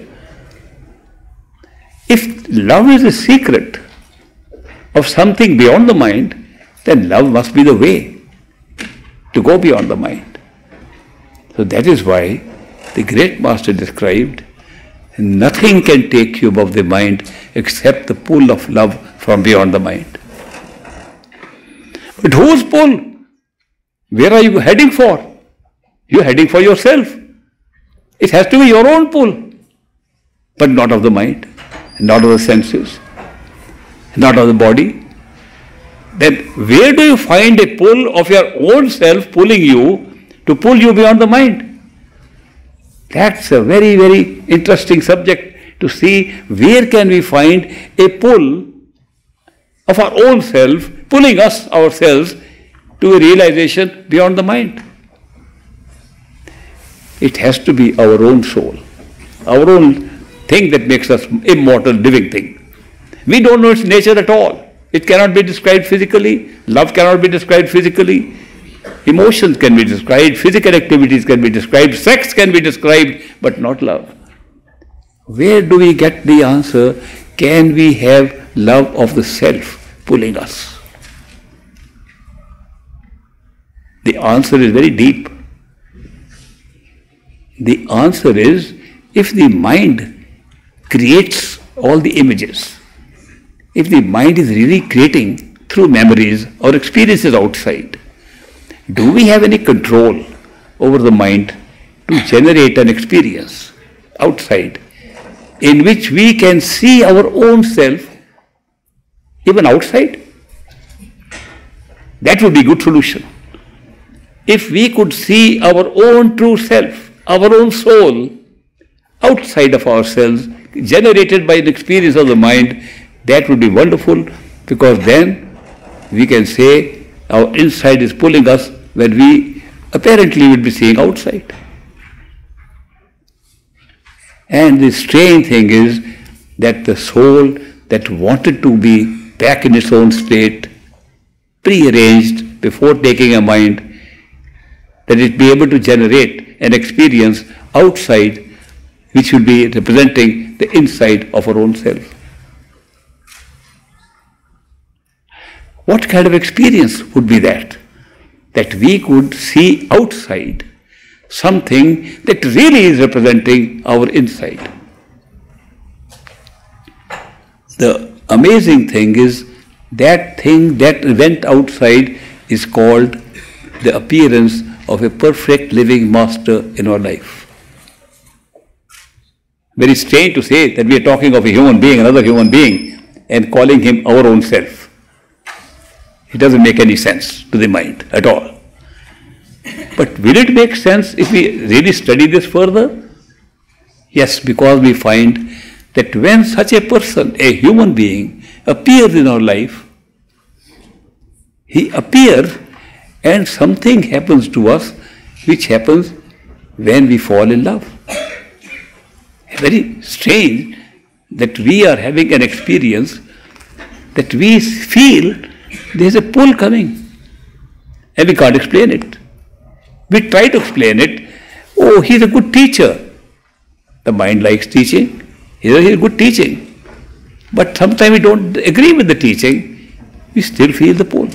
If love is a secret of something beyond the mind, then love must be the way to go beyond the mind. So that is why the great master described, nothing can take you above the mind except the pull of love from beyond the mind. But whose pull? Where are you heading for? You are heading for yourself. It has to be your own pull, but not of the mind, not of the senses, not of the body. Then where do you find a pull of your own self pulling you to pull you beyond the mind? That's a very, very interesting subject to see where can we find a pull of our own self pulling us ourselves to a realization beyond the mind. It has to be our own soul, our own thing that makes us immortal, living thing. We don't know its nature at all. It cannot be described physically. Love cannot be described physically. Emotions can be described. Physical activities can be described. Sex can be described, but not love. Where do we get the answer? Can we have love of the self pulling us? The answer is very deep. The answer is, if the mind creates all the images, if the mind is really creating through memories or experiences outside, do we have any control over the mind to generate an experience outside in which we can see our own self even outside? That would be a good solution. If we could see our own true self, our own soul, outside of ourselves, generated by an experience of the mind, that would be wonderful, because then we can say our inside is pulling us when we apparently would be seeing outside. And the strange thing is that the soul that wanted to be back in its own state, prearranged before taking a mind, that it be able to generate an experience outside which would be representing the inside of our own self. What kind of experience would be that? That we could see outside something that really is representing our inside. The amazing thing is that thing that went outside is called the appearance of a perfect living master in our life. Very strange to say that we are talking of a human being, another human being, and calling him our own self. It doesn't make any sense to the mind at all. But will it make sense if we really study this further? Yes, because we find that when such a person, a human being, appears in our life, he appears and something happens to us which happens when we fall in love. Very strange that we are having an experience that we feel there is a pull coming and we can't explain it. We try to explain it. Oh, he's a good teacher. The mind likes teaching. He's a good teaching. But sometimes we don't agree with the teaching. We still feel the pull.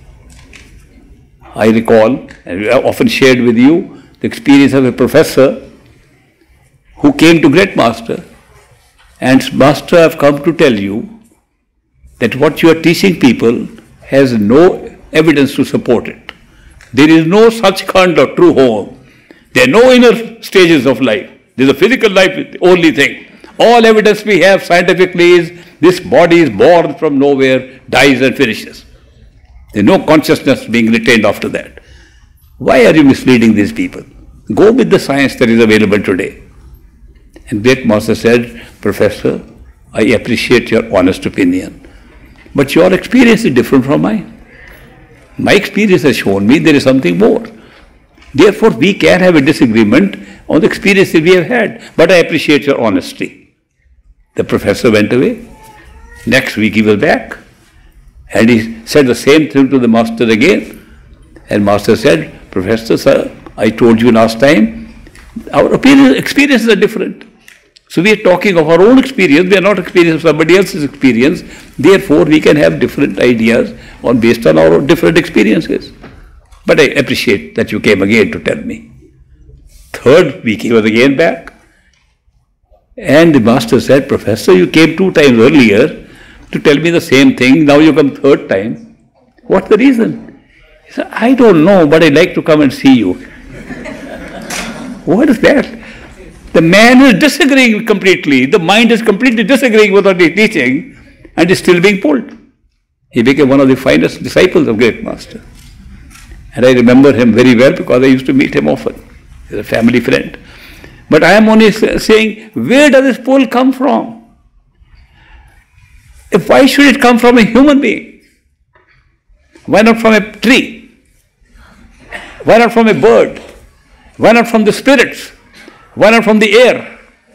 I recall, and I often shared with you, the experience of a professor who came to Great Master, and Master, I have come to tell you that what you are teaching people has no evidence to support it. There is no such kind of true home. There are no inner stages of life. There is a physical life, the only thing. All evidence we have scientifically is this body is born from nowhere, dies and finishes. There is no consciousness being retained after that. Why are you misleading these people? Go with the science that is available today. And Great Master said, Professor, I appreciate your honest opinion, but your experience is different from mine. My experience has shown me there is something more. Therefore, we can have a disagreement on the experiences we have had. But I appreciate your honesty. The professor went away. Next week he was back. And he said the same thing to the master again. And master said, Professor, sir, I told you last time, our opinion, experiences are different. So we are talking of our own experience. We are not experiencing somebody else's experience. Therefore, we can have different ideas on based on our different experiences. But I appreciate that you came again to tell me. Third week he was again back. And the master said, Professor, you came two times earlier to tell me the same thing. Now you come third time. What's the reason? He said, I don't know, but I'd like to come and see you. What is that? The man is disagreeing completely. The mind is completely disagreeing with what he's teaching and is still being pulled. He became one of the finest disciples of great master. And I remember him very well because I used to meet him often. He's a family friend. But I am only saying, where does this pull come from? If why should it come from a human being? Why not from a tree? Why not from a bird? Why not from the spirits? Why not from the air?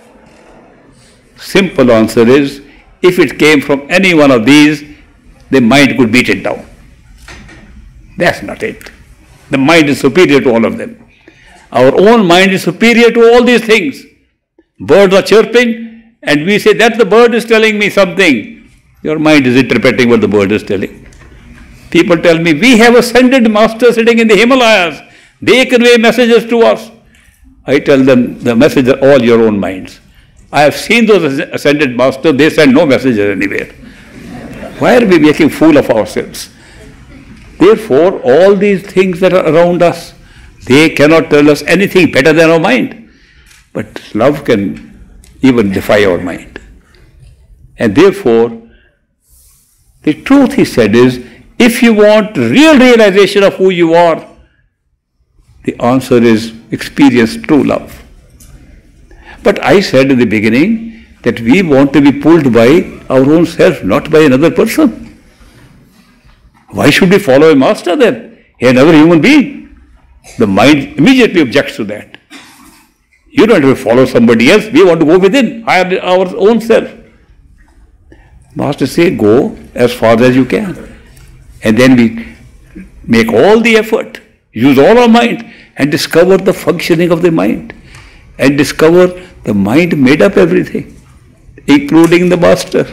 Simple answer is, if it came from any one of these, the mind could beat it down. That's not it. The mind is superior to all of them. Our own mind is superior to all these things. Birds are chirping, and we say that the bird is telling me something. Your mind is interpreting what the bird is telling. People tell me, we have ascended master sitting in the Himalayas. They convey messages to us. I tell them, the messages are all your own minds. I have seen those ascended masters, they send no messages anywhere. Why are we making fool of ourselves? Therefore, all these things that are around us, they cannot tell us anything better than our mind. But love can even defy our mind. And therefore, the truth, he said, is, if you want real realization of who you are, the answer is experience true love. But I said in the beginning that we want to be pulled by our own self, not by another person. Why should we follow a master then? Another human being? The mind immediately objects to that. You don't have to follow somebody else. We want to go within our own self. Master say, go as far as you can. And then we make all the effort, use all our mind, and discover the functioning of the mind. And discover the mind made up everything, including the master.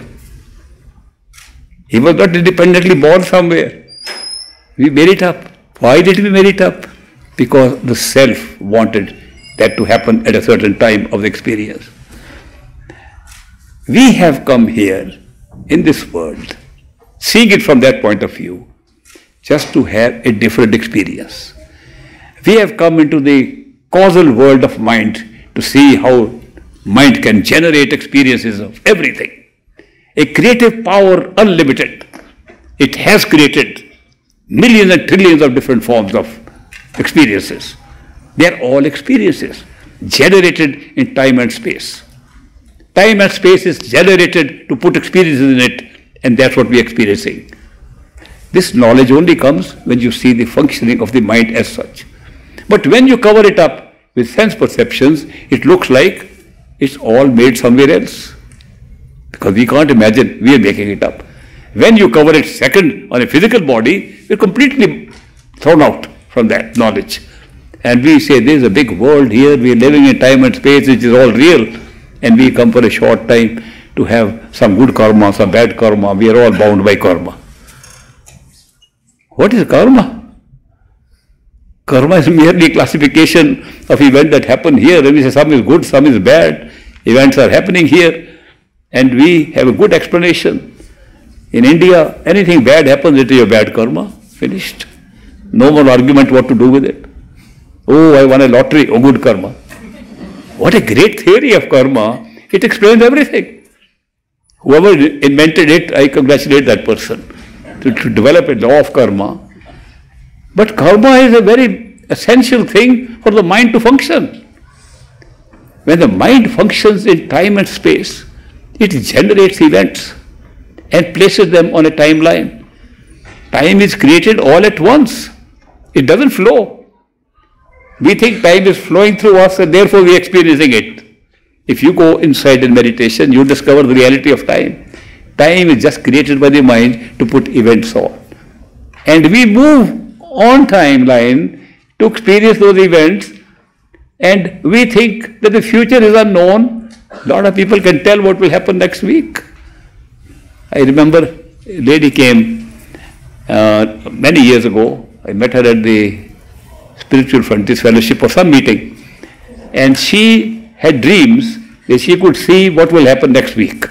He was not independently born somewhere. We made it up. Why did we make it up? Because the self wanted that to happen at a certain time of the experience. We have come here in this world, seeing it from that point of view, just to have a different experience. We have come into the causal world of mind to see how mind can generate experiences of everything. A creative power unlimited. It has created millions and trillions of different forms of experiences. They are all experiences generated in time and space. Time and space is generated to put experiences in it, and that's what we are experiencing. This knowledge only comes when you see the functioning of the mind as such. But when you cover it up with sense perceptions, it looks like it's all made somewhere else. Because we can't imagine we are making it up. When you cover it second on a physical body, we're completely thrown out from that knowledge. And we say there's a big world here, we're living in time and space which is all real, and we come for a short time to have some good karma, some bad karma. We are all bound by karma. What is karma? Karma is merely classification of events that happen here. And we say some is good, some is bad. Events are happening here, and we have a good explanation. In India, anything bad happens, it is your bad karma. Finished. No more argument what to do with it. Oh, I won a lottery. Oh, good karma. What a great theory of karma. It explains everything. Whoever invented it, I congratulate that person to, to develop a law of karma. But karma is a very essential thing for the mind to function. When the mind functions in time and space, it generates events and places them on a timeline. Time is created all at once. It doesn't flow. We think time is flowing through us and therefore we are experiencing it. If you go inside in meditation, you discover the reality of time. Time is just created by the mind to put events on. And we move on timeline to experience those events, and we think that the future is unknown. A lot of people can tell what will happen next week. I remember a lady came uh, many years ago. I met her at the Spiritual Frontiers Fellowship or some meeting, and she had dreams that she could see what will happen next week.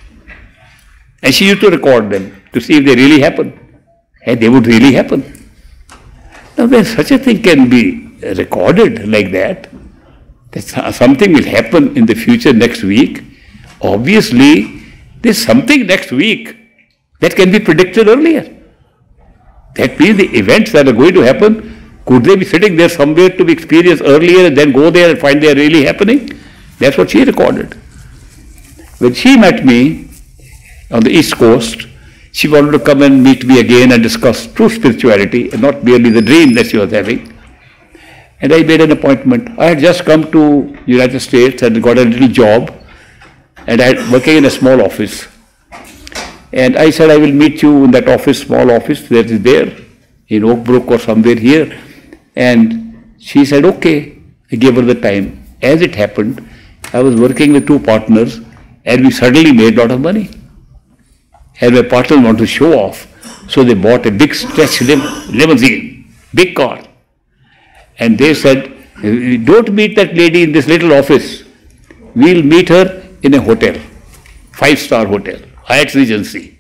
And she used to record them to see if they really happen. And they would really happen. Now when such a thing can be recorded like that, that something will happen in the future next week, obviously there's something next week that can be predicted earlier. That means the events that are going to happen, could they be sitting there somewhere to be experienced earlier and then go there and find they are really happening? That's what she recorded. When she met me on the East Coast, she wanted to come and meet me again and discuss true spirituality and not merely the dream that she was having. And I made an appointment. I had just come to United States and got a little job, and I was working in a small office. And I said, I will meet you in that office, small office that is there in Oak Brook or somewhere here. And she said, okay. I gave her the time. As it happened, I was working with two partners and we suddenly made a lot of money. And my partners wanted to show off. So they bought a big stretch lim limousine, big car. And they said, don't meet that lady in this little office. We'll meet her in a hotel, five-star hotel, Hyatt Regency.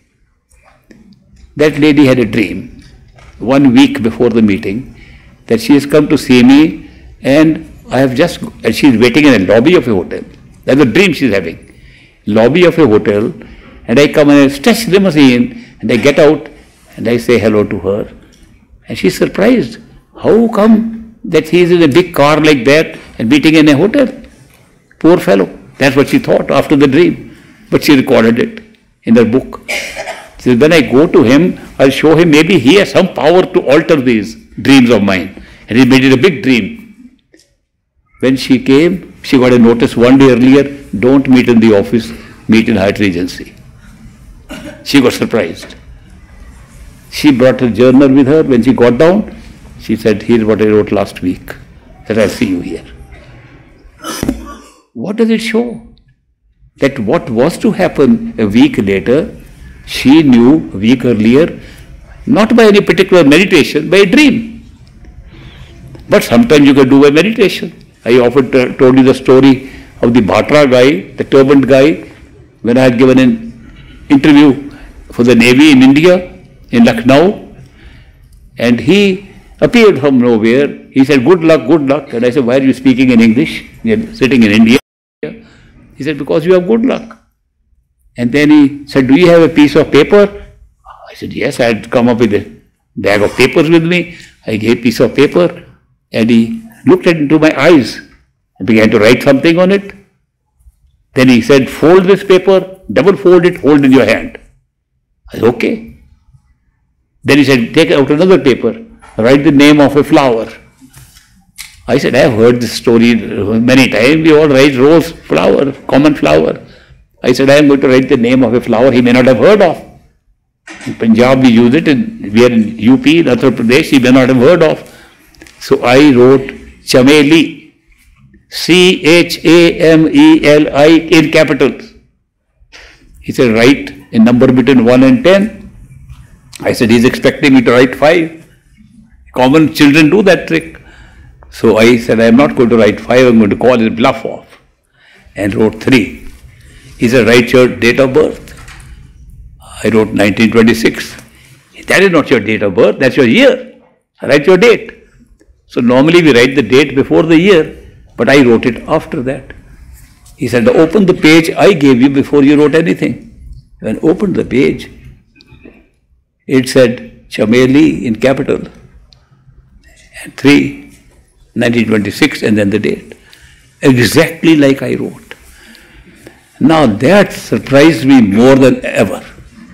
That lady had a dream one week before the meeting that she has come to see me, and I have just, and she's waiting in a lobby of a hotel. That's the dream she's having. Lobby of a hotel, and I come in a stretch limousine, and I get out, and I say hello to her. And she's surprised. How come that he is in a big car like that and meeting in a hotel? Poor fellow. That's what she thought after the dream. But she recorded it in her book. She said, when I go to him, I'll show him maybe he has some power to alter these dreams of mine. And he made it a big dream. When she came, she got a notice one day earlier, don't meet in the office, meet in Hyatt Regency. She got surprised. She brought her journal with her. When she got down, she said, here's what I wrote last week. That I'll see you here. What does it show? That what was to happen a week later, she knew a week earlier, not by any particular meditation, by a dream. But sometimes you can do by meditation. I often told you the story of the Bhatra guy, the turbaned guy, when I had given an interview for the Navy in India, in Lucknow, and he appeared from nowhere. He said, good luck, good luck. And I said, why are you speaking in English? We are sitting in India. He said, because you have good luck. And then he said, do you have a piece of paper? I said, yes, I had come up with a bag of papers with me. I gave a piece of paper, and he looked into my eyes and began to write something on it. Then he said, fold this paper, double fold it, hold in your hand. I said, okay. Then he said, take out another paper, write the name of a flower. I said, I have heard this story many times. We all write rose flower, common flower. I said, I am going to write the name of a flower he may not have heard of. In Punjab we use it, and we are in U P, in Uttar Pradesh, he may not have heard of. So I wrote Chameli, C H A M E L I in capitals. He said, write a number between one and ten. I said, he's expecting me to write five. Common children do that trick. So I said, I am not going to write five, I am going to call his bluff off. And wrote three. He said, write your date of birth. I wrote nineteen twenty-six. That is not your date of birth, that's your year. Write your date. So normally we write the date before the year, but I wrote it after that. He said, open the page I gave you before you wrote anything. When I opened the page, it said Chameli in capital. And three, nineteen twenty-six, and then the date. Exactly like I wrote. Now that surprised me more than ever.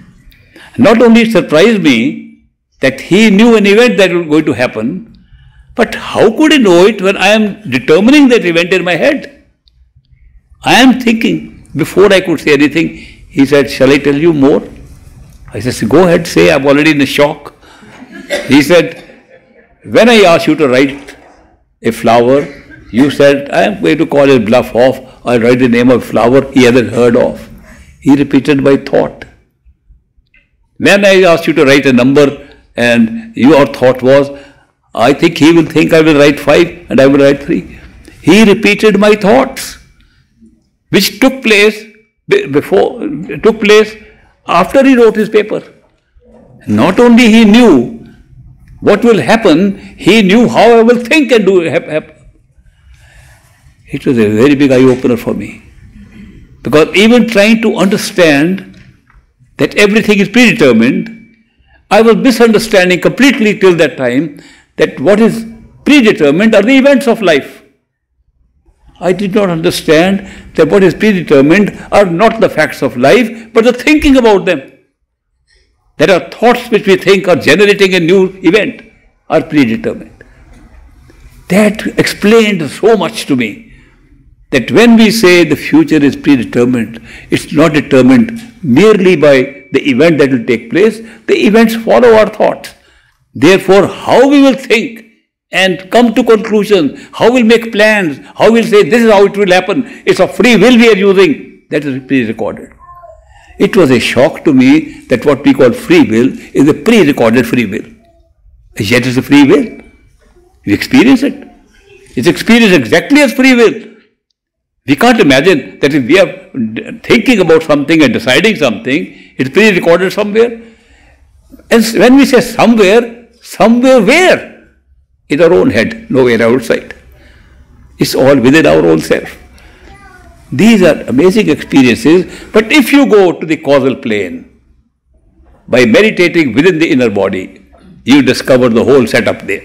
Not only it surprised me that he knew an event that was going to happen, But how could he know it when I am determining that event in my head? I am thinking. Before I could say anything, he said, shall I tell you more? I said, go ahead, say, I'm already in a shock. He said, when I asked you to write a flower, you said, I am going to call his bluff off. I'll write the name of a flower he hasn't heard of. He repeated my thought. When I asked you to write a number and your thought was, I think he will think I will write five and I will write three. He repeated my thoughts, which took place before, took place after he wrote his paper. Not only he knew what will happen, he knew how I will think and do happen. It was a very big eye-opener for me. Because even trying to understand that everything is predetermined, I was misunderstanding completely till that time that what is predetermined are the events of life. I did not understand that what is predetermined are not the facts of life, but the thinking about them. There are thoughts which we think are generating a new event, are predetermined. That explained so much to me, that when we say the future is predetermined, it's not determined merely by the event that will take place. The events follow our thoughts. Therefore, how we will think and come to conclusions, how we'll make plans, how we'll say this is how it will happen, it's a free will we are using, that is pre-recorded. It was a shock to me that what we call free will is a pre-recorded free will. Yet it's a free will. You experience it. It's experienced exactly as free will. We can't imagine that if we are thinking about something and deciding something, it's pre-recorded somewhere. And when we say somewhere, somewhere where? In our own head, nowhere outside. It's all within our own self. These are amazing experiences, but if you go to the causal plane, by meditating within the inner body, you discover the whole setup there.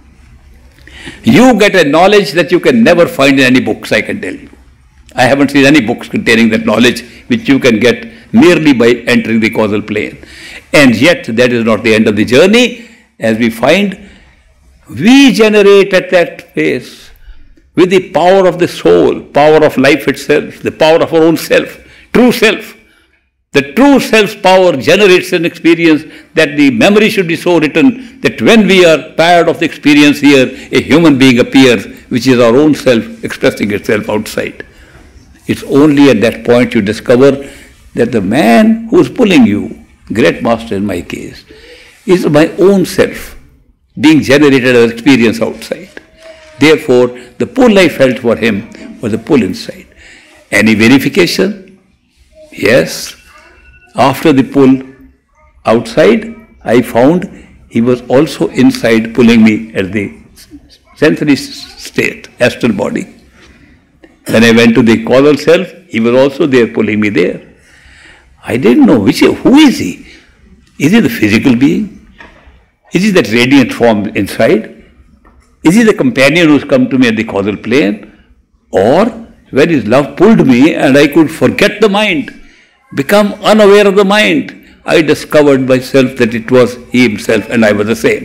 You get a knowledge that you can never find in any books, I can tell you. I haven't seen any books containing that knowledge which you can get merely by entering the causal plane. And yet, that is not the end of the journey. As we find, we generate at that phase with the power of the soul, power of life itself, the power of our own self, true self. The true self's power generates an experience that the memory should be so written that when we are tired of the experience here, a human being appears, which is our own self expressing itself outside. It's only at that point you discover that the man who is pulling you, great master in my case, is my own self being generated as experience outside. Therefore, the pull I felt for him was a pull inside. Any verification? Yes. After the pull outside, I found he was also inside pulling me at the sensory state, astral body. When I went to the causal self, he was also there pulling me there. I didn't know which, who is he? Is he the physical being? Is he that radiant form inside? Is he the companion who's come to me at the causal plane? Or when his love pulled me and I could forget the mind, become unaware of the mind, I discovered myself that it was he himself and I was the same.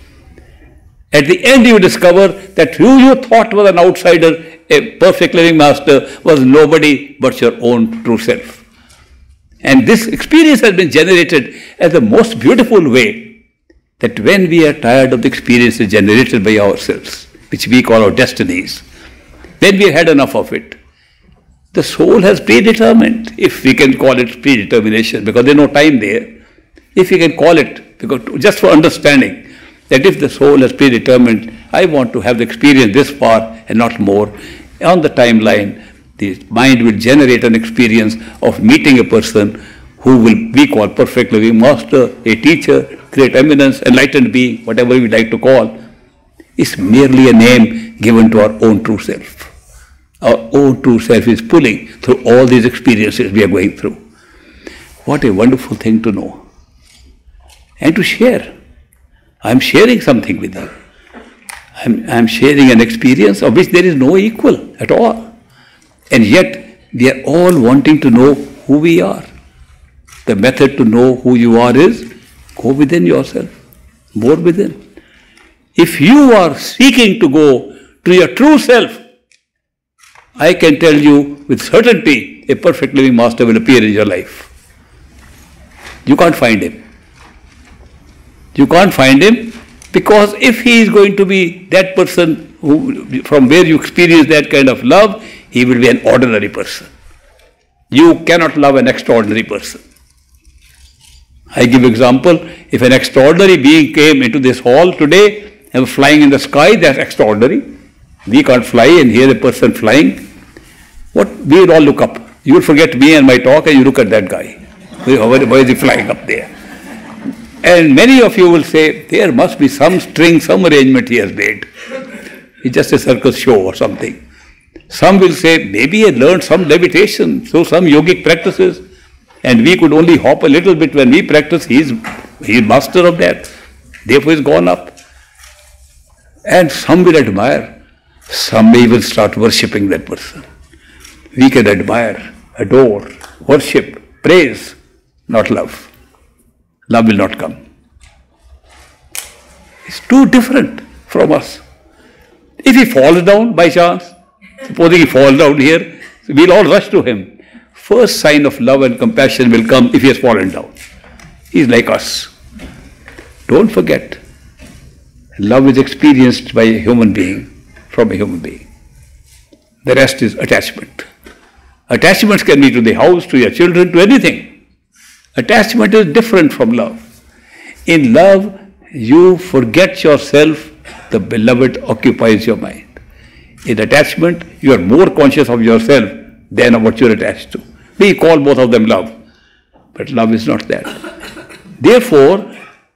At the end you discover that who you thought was an outsider, a perfect living master, was nobody but your own true self. And this experience has been generated as the most beautiful way, that when we are tired of the experiences generated by ourselves, which we call our destinies, when we have had enough of it, the soul has predetermined, if we can call it predetermination, because there's no time there, if we can call it, because just for understanding, that if the soul has predetermined, I want to have the experience this far and not more, on the timeline, the mind will generate an experience of meeting a person who will be called perfect living master, a teacher, great eminence, enlightened being, whatever we like to call, is merely a name given to our own true self. Our own true self is pulling through all these experiences we are going through. What a wonderful thing to know and to share. I am sharing something with you. I am, I am sharing an experience of which there is no equal at all. And yet, we are all wanting to know who we are. The method to know who you are is go within yourself, more within. If you are seeking to go to your true self, I can tell you with certainty, a perfect living master will appear in your life. You can't find him. You can't find him because if he is going to be that person who, from where you experience that kind of love, he will be an ordinary person. You cannot love an extraordinary person. I give example, if an extraordinary being came into this hall today and was flying in the sky, that's extraordinary. We can't fly and hear a person flying. What? We will all look up. You will forget me and my talk and you look at that guy. Why is he flying up there? And many of you will say, there must be some string, some arrangement he has made. It's just a circus show or something. Some will say, maybe he had learned some levitation, so some yogic practices, and we could only hop a little bit when we practice. He is, he is master of that. Therefore, he's gone up. And some will admire. Some may even start worshipping that person. We can admire, adore, worship, praise, not love. Love will not come. It's too different from us. If he falls down by chance, supposing he falls down here, we'll all rush to him. First sign of love and compassion will come if he has fallen down. He's like us. Don't forget, love is experienced by a human being, from a human being. The rest is attachment. Attachments can be to the house, to your children, to anything. Attachment is different from love. In love, you forget yourself, the beloved occupies your mind. In attachment, you are more conscious of yourself than of what you are attached to. We call both of them love, but love is not that. Therefore,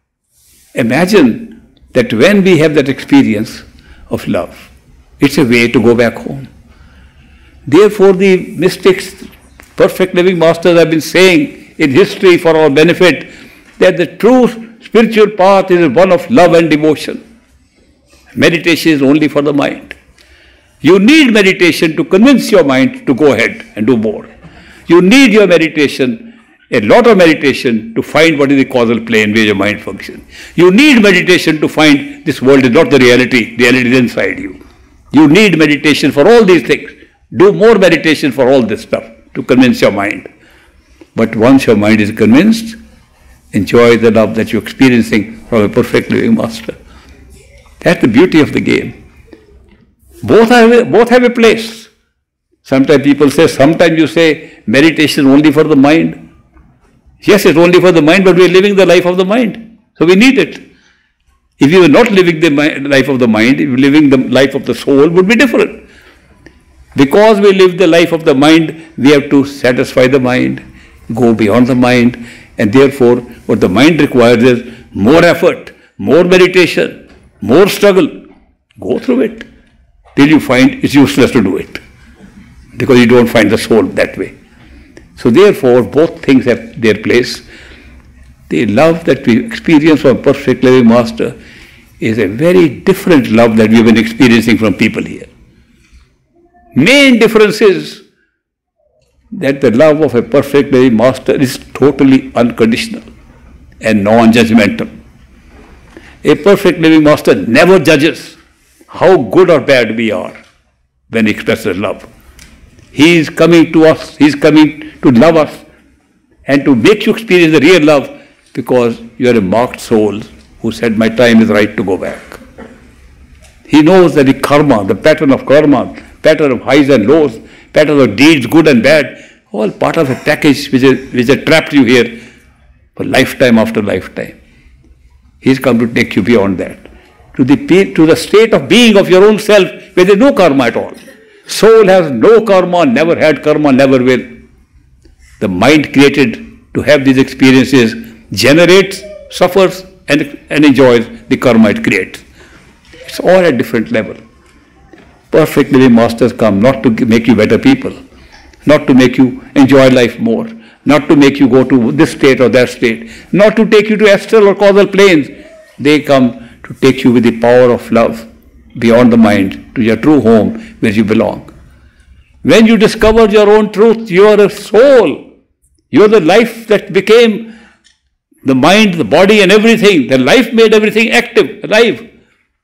imagine that when we have that experience of love, it's a way to go back home. Therefore, the mystics, perfect living masters have been saying in history for our benefit that the true spiritual path is one of love and devotion. Meditation is only for the mind. You need meditation to convince your mind to go ahead and do more. You need your meditation, a lot of meditation, to find what is the causal plane where your mind functions. You need meditation to find this world is not the reality, reality is inside you. You need meditation for all these things. Do more meditation for all this stuff to convince your mind. But once your mind is convinced, enjoy the love that you're experiencing from a perfect living master. That's the beauty of the game. Both have a, both have a place. Sometimes people say, sometimes you say meditation only for the mind. Yes, it's only for the mind, but we're living the life of the mind. So we need it. If you were not living the life of the mind, if you were living the life of the soul, it would be different. Because we live the life of the mind, we have to satisfy the mind, go beyond the mind, and therefore what the mind requires is more effort, more meditation, more struggle. Go through it till you find it's useless to do it because you don't find the soul that way. So therefore both things have their place. The love that we experience from perfect living master is a very different love that we have been experiencing from people here. Main difference is that the love of a perfect living master is totally unconditional and non-judgmental. A perfect living master never judges how good or bad we are when he expresses love. He is coming to us, he is coming to love us and to make you experience the real love because you are a marked soul who said, my time is right to go back. He knows that the karma, the pattern of karma, pattern of highs and lows, pattern of deeds, good and bad, all part of a package which, is, which has trapped you here for lifetime after lifetime. He's come to take you beyond that, to the, to the state of being of your own self where there is no karma at all. Soul has no karma, never had karma, never will. The mind created to have these experiences generates, suffers and, and enjoys the karma it creates. It's all at different level. Perfect living masters come not to make you better people, not to make you enjoy life more, not to make you go to this state or that state, not to take you to astral or causal planes. They come to take you with the power of love beyond the mind to your true home where you belong. When you discover your own truth, you are a soul. You are the life that became the mind, the body and everything. The life made everything active, alive.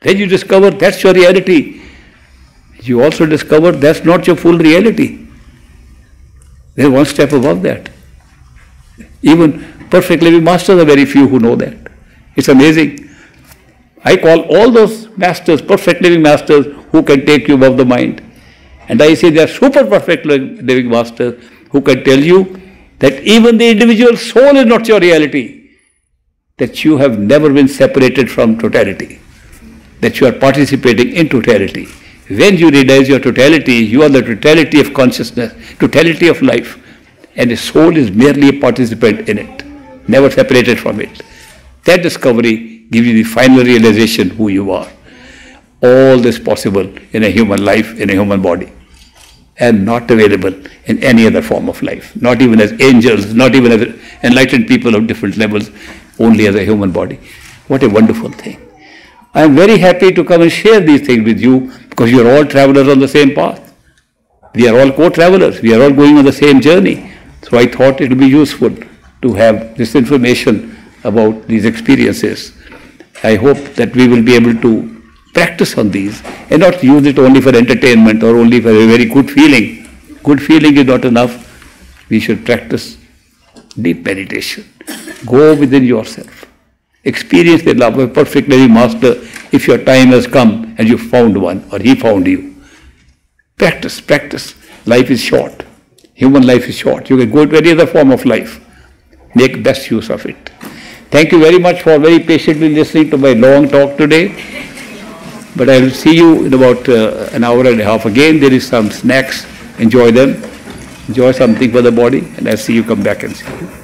Then you discover that's your reality. You also discover that's not your full reality. There's one step above that. Even perfect living masters are very few who know that. It's amazing. I call all those masters, perfect living masters, who can take you above the mind. And I say they are super perfect living masters who can tell you that even the individual soul is not your reality, that you have never been separated from totality, that you are participating in totality. When you realize your totality, you are the totality of consciousness, totality of life, and the soul is merely a participant in it, never separated from it. That discovery gives you the final realization who you are. All this possible in a human life, in a human body, and not available in any other form of life, not even as angels, not even as enlightened people of different levels, only as a human body. What a wonderful thing. I am very happy to come and share these things with you because you are all travelers on the same path. We are all co-travelers. We are all going on the same journey. So I thought it would be useful to have this information about these experiences. I hope that we will be able to practice on these and not use it only for entertainment or only for a very good feeling. Good feeling is not enough. We should practice deep meditation. Go within yourself. Experience the love of a perfect living master if your time has come and you found one or he found you. Practice, practice. Life is short. Human life is short. You can go to any other form of life. Make best use of it. Thank you very much for very patiently listening to my long talk today. But I will see you in about uh, an hour and a half again. There is some snacks. Enjoy them. Enjoy something for the body. And I'll see you come back and see you.